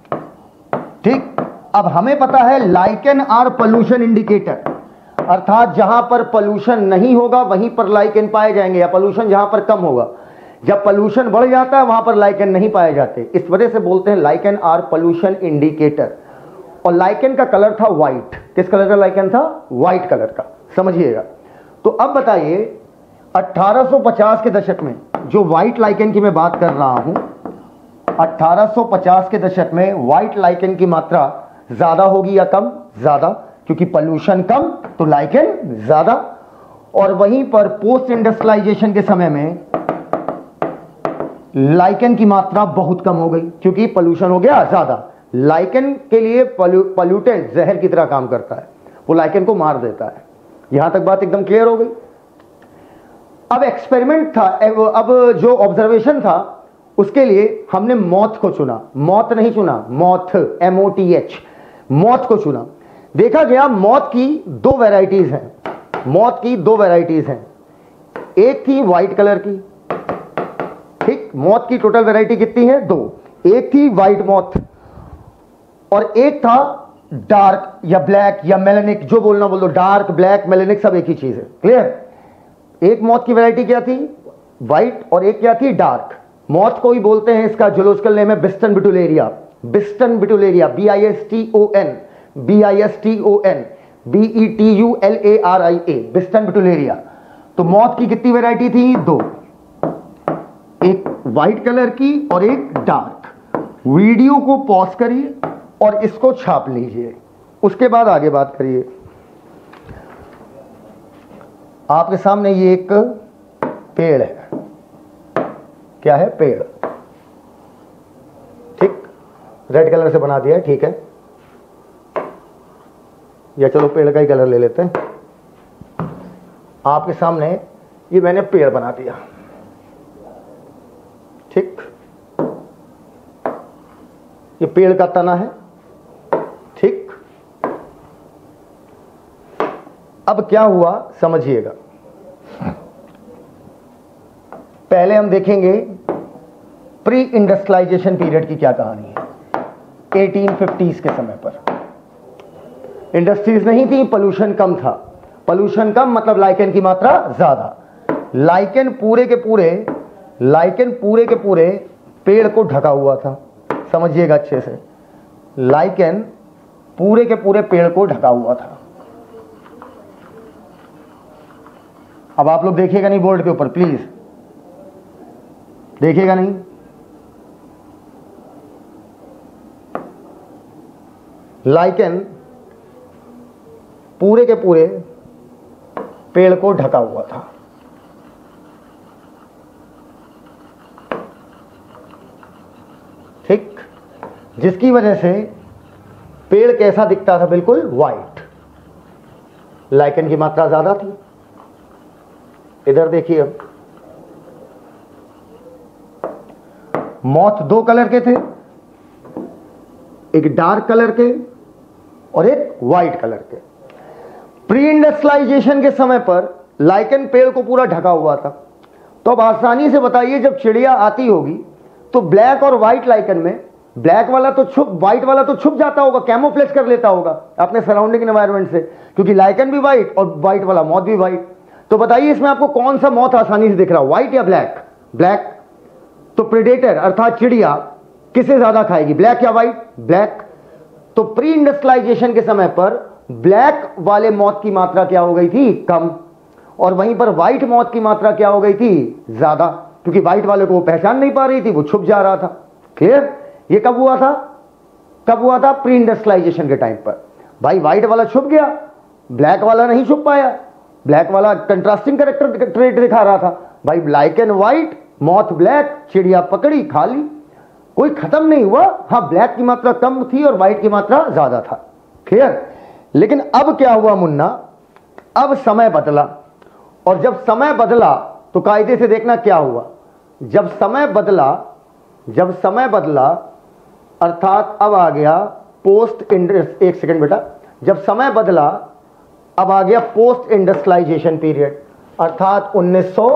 ठीक, अब हमें पता है लाइकेन आर पोल्यूशन इंडिकेटर, अर्थात जहां पर पोल्यूशन नहीं होगा वहीं पर लाइकेन पाए जाएंगे, या पोल्यूशन जहां पर कम होगा। जब पोल्यूशन बढ़ जाता है वहां पर लाइकेन नहीं पाए जाते। इस वजह से बोलते हैं लाइकेन आर पोल्यूशन इंडिकेटर। और लाइकेन का कलर था व्हाइट। किस कलर का लाइकेन था? व्हाइट कलर का। समझिएगा। तो अब बताइए अठारह सौ पचास के दशक में जो व्हाइट लाइकेन की मैं बात कर रहा हूं, अठारह सौ पचास के दशक में व्हाइट लाइकेन की मात्रा ज्यादा होगी या कम? ज्यादा, क्योंकि पोल्यूशन कम तो लाइकेन ज्यादा। और वहीं पर पोस्ट इंडस्ट्रियलाइजेशन के समय में लाइकेन की मात्रा बहुत कम हो गई, क्योंकि पोल्यूशन हो गया ज्यादा। लाइकेन के लिए पोल्यूटेंट जहर की तरह काम करता है, वो लाइकेन को मार देता है। यहां तक बात एकदम क्लियर हो गई। अब एक्सपेरिमेंट था, अब जो ऑब्जर्वेशन था उसके लिए हमने मौत को चुना। मौत नहीं चुना, मौत, एम ओ टी एच, मौत को चुना। देखा गया मौत की दो वैरायटीज हैं। मौत की दो वैरायटीज हैं। एक थी व्हाइट कलर की। ठीक, मौत की टोटल वैरायटी कितनी है? दो। एक थी व्हाइट मौत और एक था डार्क या ब्लैक या मेलेनिक, जो बोलना बोल दो। डार्क, ब्लैक, मेलेनिक सब एक ही चीज है। क्लियर? एक मौत की वैरायटी क्या थी? व्हाइट, और एक क्या थी? डार्क। मौत को ही बोलते हैं, इसका जूलॉजिकल नेम है Biston betularia. Biston betularia, B I S T O N, B I S T O N, B E T U L A R I A, Biston betularia. तो मौत की कितनी वैरायटी थी? दो, एक व्हाइट कलर की और एक डार्क। वीडियो को पॉज करिए और इसको छाप लीजिए, उसके बाद आगे बात करिए। आपके सामने ये एक पेड़ है। क्या है? पेड़। ठीक, रेड कलर से बना दिया है, ठीक है, या चलो पेड़ का ही कलर ले लेते हैं। आपके सामने ये मैंने पेड़ बना दिया, ठीक, ये पेड़ का तना है, ठीक। अब क्या हुआ समझिएगा। पहले हम देखेंगे प्री इंडस्ट्रियलाइजेशन पीरियड की क्या कहानी है। एटीन फिफ्टीज़ के समय पर इंडस्ट्रीज नहीं थी, पोल्यूशन कम था। पोल्यूशन कम मतलब लाइकेन की मात्रा ज्यादा। लाइकेन पूरे के पूरे लाइकेन पूरे के पूरे पेड़ को ढका हुआ था, समझिएगा अच्छे से। लाइकेन पूरे के पूरे पेड़ को ढका हुआ था। अब आप लोग देखिएगा नहीं बोर्ड के ऊपर, प्लीज देखिएगा नहीं। लाइकेन पूरे के पूरे पेड़ को ढका हुआ था। ठीक, जिसकी वजह से पेड़ कैसा दिखता था, बिल्कुल वाइट। लाइकेन की मात्रा ज्यादा थी। इधर देखिए, अब मॉथ दो कलर के थे, एक डार्क कलर के और एक वाइट कलर के। प्री इंडस्ट्रियलाइजेशन के समय पर लाइकेन पेड़ को पूरा ढका हुआ था। तो अब आसानी से बताइए, जब चिड़िया आती होगी तो ब्लैक और व्हाइट लाइकेन में ब्लैक वाला तो छुप व्हाइट वाला तो छुप जाता होगा, कैमोफ्लेज कर लेता होगा अपने सराउंडिंग एनवायरनमेंट से, क्योंकि लाइकेन भी व्हाइट और व्हाइट वाला मॉथ भी व्हाइट। तो बताइए इसमें आपको कौन सा मॉथ आसानी से दिख रहा है, व्हाइट या ब्लैक? ब्लैक। तो प्रेडेटर अर्थात चिड़िया किसे ज्यादा खाएगी, ब्लैक या व्हाइट? ब्लैक। तो प्री इंडस्ट्रियलाइजेशन के समय पर ब्लैक वाले मॉथ की मात्रा क्या हो गई थी, कम, और वहीं पर व्हाइट मॉथ की मात्रा क्या हो गई थी, ज्यादा, क्योंकि व्हाइट वाले को वो पहचान नहीं पा रही थी, वो छुप जा रहा था। क्लियर? ये कब हुआ था? कब हुआ था? प्री इंडस्ट्रियलाइजेशन के टाइम पर। भाई व्हाइट वाला छुप गया, ब्लैक वाला नहीं छुप पाया। ब्लैक वाला कंट्रास्टिंग कैरेक्टर ट्रेट दिखा रहा था। भाई लाइकेन व्हाइट, मॉथ ब्लैक, चिड़िया पकड़ी, खा ली, कोई खत्म नहीं हुआ। हाँ, ब्लैक की मात्रा कम थी और व्हाइट की मात्रा ज्यादा था। क्लियर? लेकिन अब क्या हुआ मुन्ना, अब समय बदला, और जब समय बदला तो कायदे से देखना क्या हुआ। जब समय बदला जब समय बदला अर्थात अब आ गया पोस्ट इंडस्ट एक सेकंड बेटा जब समय बदला अब आ गया पोस्ट इंडस्ट्रियलाइजेशन पीरियड, अर्थात उन्नीस सौ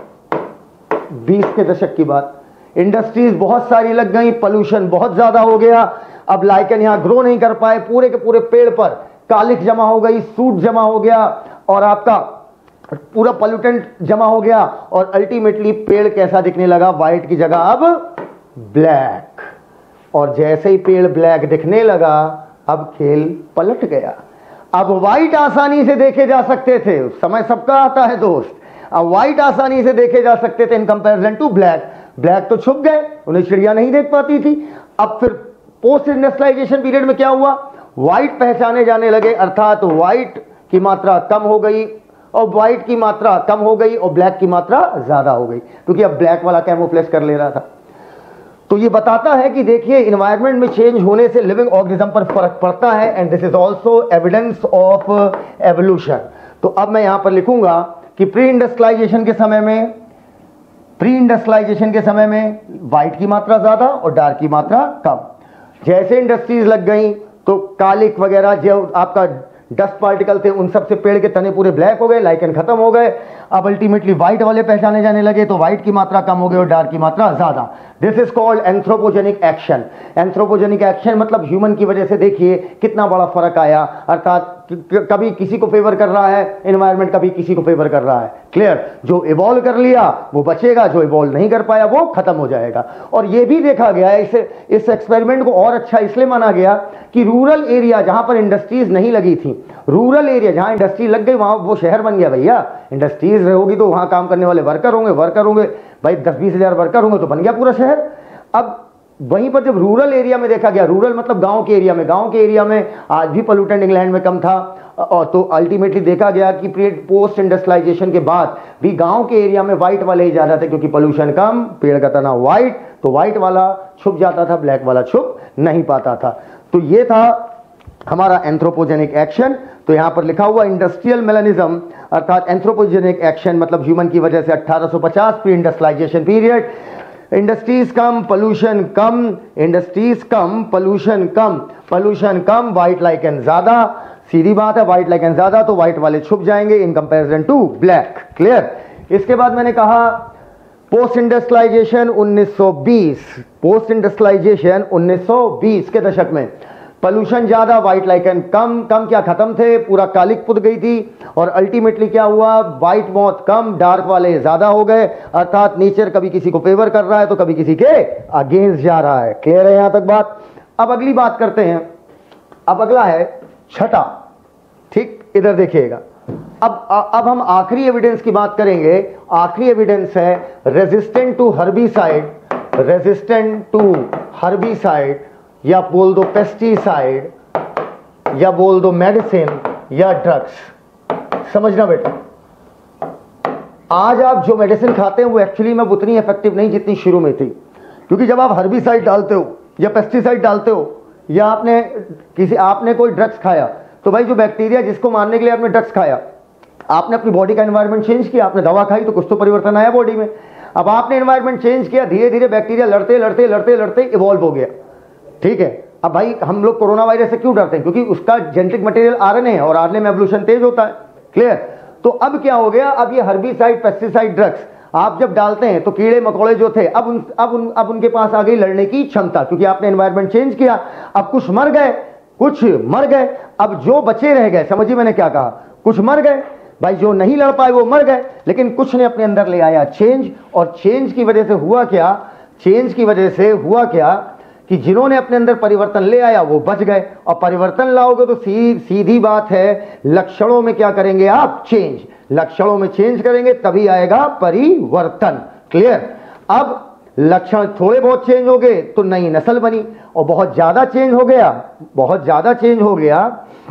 बीस के दशक की बात। इंडस्ट्रीज बहुत सारी लग गई, पोल्यूशन बहुत ज्यादा हो गया। अब लाइकेन यहां ग्रो नहीं कर पाए, पूरे के पूरे पेड़ पर कालिख जमा हो गई, सूट जमा हो गया, और आपका पूरा पोल्यूटेंट जमा हो गया, और अल्टीमेटली पेड़ कैसा दिखने लगा, व्हाइट की जगह अब ब्लैक। और जैसे ही पेड़ ब्लैक दिखने लगा, अब खेल पलट गया। अब व्हाइट आसानी से देखे जा सकते थे, समय सबका आता है दोस्त। अब व्हाइट आसानी से देखे जा सकते थे in comparison to black. Black तो छुप गए, उन्हें चिड़िया नहीं देख पाती थी। अब फिर पोस्ट इंडस्ट्रियलाइजेशन पीरियड में क्या हुआ, व्हाइट पहचाने जाने लगे, अर्थात व्हाइट की मात्रा कम हो गई, और व्हाइट की मात्रा कम हो गई और ब्लैक की मात्रा ज्यादा हो गई, क्योंकि अब ब्लैक वाला कैमोफ्लेज कर ले रहा था। तो ये बताता है कि देखिए एनवायरनमेंट में चेंज होने से लिविंग ऑर्गेनिज्म पर फर्क पड़ता है, and this is also evidence of evolution. तो अब मैं यहां पर लिखूंगा कि प्री इंडस्ट्रियलाइजेशन के समय में प्री इंडस्ट्रियलाइजेशन के समय में व्हाइट की मात्रा ज्यादा और डार्क की मात्रा कम। जैसे इंडस्ट्रीज लग गई तो कालिक वगैरह जो आपका डस्ट पार्टिकल थे, उन सब से पेड़ के तने पूरे ब्लैक हो गए, लाइकेन खत्म हो गए। अब अल्टीमेटली व्हाइट वाले पहचाने जाने लगे, तो व्हाइट की मात्रा कम हो गई और डार्क की मात्रा ज्यादा। This is called anthropogenic action. Anthropogenic action मतलब ह्यूमन की वजह से देखिए कितना बड़ा फर्क आया, अर्थात कभी किसी को फेवर कर रहा है एनवायरनमेंट, कभी किसी को फेवर कर रहा है। क्लियर? जो इवॉल्व कर लिया वो बचेगा, जो इवॉल्व नहीं कर पाया वो खत्म हो जाएगा। और ये भी देखा गया है, इस इस एक्सपेरिमेंट को और अच्छा इसलिए माना गया कि रूरल एरिया जहां पर इंडस्ट्रीज नहीं लगी थी, रूरल एरिया जहां इंडस्ट्री लग गई वहां वो शहर बन गया। भैया इंडस्ट्रीज होगी तो वहां काम करने वाले वर्कर होंगे, वर्कर होंगे भाई दस बीस हजार वर्कर होंगे तो बन गया पूरा शहर। अब वहीं पर जब रूरल एरिया में देखा गया, रूरल मतलब गांव के एरिया में, गांव के एरिया में आज भी पोल्यूटेंट इंग्लैंड में कम था, और तो अल्टीमेटली देखा गया कि पोस्ट इंडस्ट्रियलाइजेशन के बाद भी गांव के एरिया में व्हाइट वाले ही ज्यादा थे, क्योंकि पोल्यूशन कम, पेड़ का तना व्हाइट, तो व्हाइट वाला छुप जाता था, ब्लैक वाला छुप नहीं पाता था। तो ये था हमारा एंथ्रोपोजेनिक एक्शन। तो यहां पर लिखा हुआ इंडस्ट्रियल मेलानिज्म अर्थात एंथ्रोपोजेनिक एक्शन मतलब ह्यूमन की वजह से अठारह सौ पचास प्री इंडस्ट्रियलाइजेशन पीरियड, इंडस्ट्रीज कम पोल्यूशन कम, इंडस्ट्रीज कम पोल्यूशन कम, पोल्यूशन कम, व्हाइट लाइकेन ज्यादा, सीधी बात है, व्हाइट लाइकेन ज्यादा तो व्हाइट वाले छुप जाएंगे in comparison to black. Clear. इसके बाद मैंने कहा पोस्ट इंडस्ट्रियलाइजेशन उन्नीस सौ बीस, पोस्ट इंडस्ट्रियलाइजेशन उन्नीस सौ बीस के दशक में पोल्यूशन ज्यादा, व्हाइट लाइकेन कम, कम क्या खत्म थे, पूरा कालिक पुत गई थी, और अल्टीमेटली क्या हुआ, व्हाइट मौत कम, डार्क वाले ज्यादा हो गए, अर्थात नेचर कभी किसी को फेवर कर रहा है तो कभी किसी के अगेंस्ट जा रहा है। क्लियर है यहां तक बात। अब अगली बात करते हैं, अब अगला है छठा, ठीक, इधर देखिएगा। अब अब हम आखिरी एविडेंस की बात करेंगे। आखिरी एविडेंस है resistant to herbicide, resistant to herbicide या बोल दो पेस्टिसाइड या बोल दो मेडिसिन या ड्रग्स। समझना बेटा, आज आप जो मेडिसिन खाते हैं वो एक्चुअली में उतनी इफेक्टिव नहीं जितनी शुरू में थी, क्योंकि जब आप हर्बिसाइड डालते हो या पेस्टिसाइड डालते हो या आपने किसी आपने कोई ड्रग्स खाया, तो भाई जो बैक्टीरिया जिसको मारने के लिए आपने ड्रग्स खाया, आपने अपनी बॉडी का एनवायरनमेंट चेंज किया, आपने दवा खाई तो कुछ तो परिवर्तन आया बॉडी में। अब आपने एनवायरनमेंट चेंज किया, धीरे धीरे बैक्टीरिया लड़ते लड़ते लड़ते लड़ते इवॉल्व हो गया, ठीक है। अब भाई हम लोग कोरोना वायरस से क्यों डरते हैं, क्योंकि उसका जेनेटिक मटेरियल आरएनए है और आरएनए में एवोल्यूशन तेज होता है। क्लियर। तो अब क्या हो गया, अब ये हर्बिसाइड पेस्टिसाइड ड्रग्स आप जब डालते हैं तो कीड़े मकोड़े जो थे अब उन अब उन अब उनके पास आ गई लड़ने की क्षमता, क्योंकि आपने एनवायरनमेंट चेंज किया। अब कुछ मर गए, कुछ मर गए, अब जो बचे रह गए, समझिए मैंने क्या कहा, कुछ मर गए भाई, जो नहीं लड़ पाए वो मर गए, लेकिन कुछ ने अपने अंदर ले आया चेंज, और चेंज की वजह से हुआ क्या, चेंज की वजह से हुआ क्या कि जिन्होंने अपने अंदर परिवर्तन ले आया वो बच गए, और परिवर्तन लाओगे तो सी, सीधी बात है लक्षणों में क्या करेंगे आप, चेंज, लक्षणों में चेंज करेंगे तभी आएगा परिवर्तन। क्लियर। अब लक्षण थोड़े बहुत चेंज हो गए तो नई नस्ल बनी, और बहुत ज्यादा चेंज हो गया, बहुत ज्यादा चेंज हो गया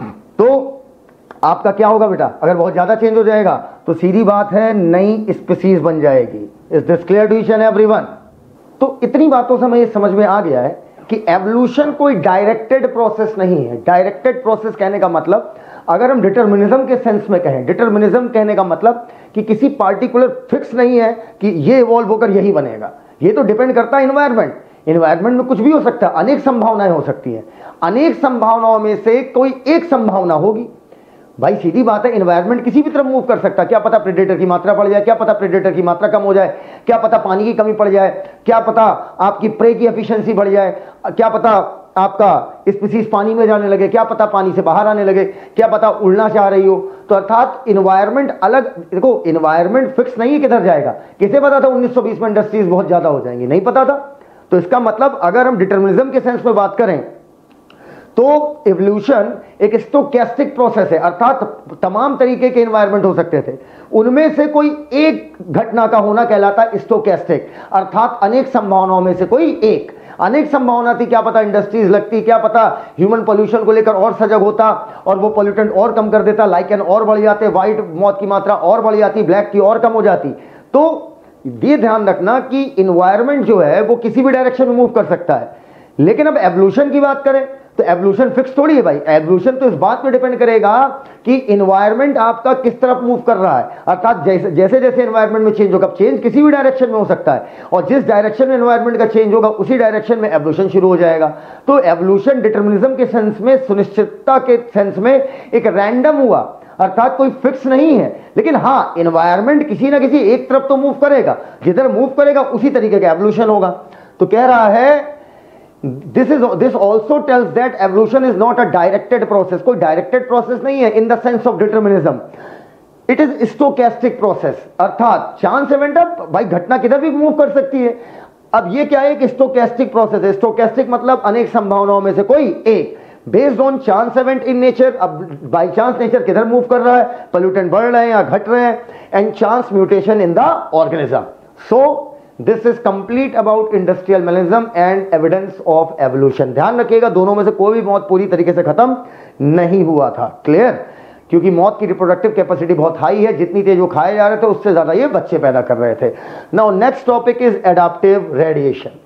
तो आपका क्या होगा बेटा, अगर बहुत ज्यादा चेंज हो जाएगा तो सीधी बात है नई स्पीसीज बन जाएगी। Is this clear to each and everyone. तो इतनी बातों से हमें ये समझ में आ गया है कि एवोल्यूशन कोई डायरेक्टेड प्रोसेस नहीं है। डायरेक्टेड प्रोसेस कहने का मतलब, अगर हम डिटर्मिनिज्म के सेंस में कहें, डिटर्मिनिज्म कहने का मतलब कि किसी पार्टिकुलर फिक्स नहीं है कि ये इवॉल्व होकर यही बनेगा, ये तो डिपेंड करता है इन्वायरमेंट। इन्वायरमेंट में कुछ भी हो सकता है, अनेक संभावनाएं हो सकती हैं, अनेक संभावनाओं में से कोई एक संभावना होगी। भाई सीधी बात है, इन्वायरमेंट किसी भी तरफ मूव कर सकता है, क्या पता प्रेडेटर की मात्रा बढ़ जाए, क्या पता प्रेडेटर की मात्रा कम हो जाए, क्या पता पानी की कमी पड़ जाए, क्या पता आपकी प्रे की एफिशिएंसी बढ़ जाए, क्या पता आपका स्पीसीज पानी में जाने लगे, क्या पता पानी से बाहर आने लगे, क्या पता उड़ना चाह रही हो। तो अर्थात इन्वायरमेंट अलग, देखो इन्वायरमेट फिक्स नहीं है किधर जाएगा। किसे पता था उन्नीस सौ बीस में इंडस्ट्रीज बहुत ज्यादा हो जाएंगी, नहीं पता था। तो इसका मतलब अगर हम डिटर्मिनिज्म के सेंस में बात करें तो इवोल्यूशन एक स्टोकैस्टिक प्रोसेस है, अर्थात तमाम तरीके के एनवायरनमेंट हो सकते थे, उनमें से कोई एक घटना का होना कहलाता स्टोकैस्टिक, अर्थात अनेक संभावनाओं में से कोई एक। अनेक संभावना थी, क्या पता इंडस्ट्रीज लगती, क्या पता ह्यूमन पोल्यूशन को लेकर और सजग होता और वो पोल्यूटेंट और कम कर देता, लाइकेन और बढ़ जाते, व्हाइट मौत की मात्रा और बढ़ जाती, ब्लैक की और कम हो जाती। तो ये ध्यान रखना कि इन्वायरमेंट जो है वो किसी भी डायरेक्शन में मूव कर सकता है। लेकिन अब एवोल्यूशन की बात करें तो एवोल्यूशन फिक्स थोड़ी है भाई, एवोल्यूशन तो इस बात पे डिपेंड करेगा कि इन्वायरमेंट आपका किस तरफ मूव कर रहा है, अर्थात जैसे जैसे जैसे एनवायरमेंट में चेंज होगा, चेंज किसी भी डायरेक्शन में हो सकता है, और जिस डायरेक्शन में एनवायरमेंट का चेंज होगा उसी डायरेक्शन में एवोल्यूशन शुरू हो जाएगा। तो एवोल्यूशन डिटर्मिनिज्म के सेंस में, सुनिश्चितता के सेंस में एक रैंडम हुआ, अर्थात कोई फिक्स नहीं है, लेकिन हाँ एनवायरमेंट किसी ना किसी एक तरफ तो मूव करेगा, जिधर मूव करेगा उसी तरीके का एवोल्यूशन होगा। तो कह रहा है This is this also tells that evolution is not a directed process, कोई directed process नहीं है in the sense of determinism, it is stochastic process, अर्थात चांस इवेंट, अब भाई घटना किधर भी मूव कर सकती है। अब ये क्या है, एक stochastic process है, stochastic मतलब अनेक संभावनाओं में से कोई एक, based on chance event in nature. अब बाई चांस नेचर किधर मूव कर रहा है, पोल्यूटेंट बढ़ रहे हैं या घट रहे हैं, and chance mutation in the organism. So this is complete about industrial melanism and evidence of evolution. ध्यान रखिएगा, दोनों में से कोई भी मौत पूरी तरीके से खत्म नहीं हुआ था। क्लियर? क्योंकि मौत की रिप्रोडक्टिव कैपेसिटी बहुत हाई है, जितनी तेज वो खाए जा रहे थे उससे ज्यादा ये बच्चे पैदा कर रहे थे। Now next topic is adaptive radiation.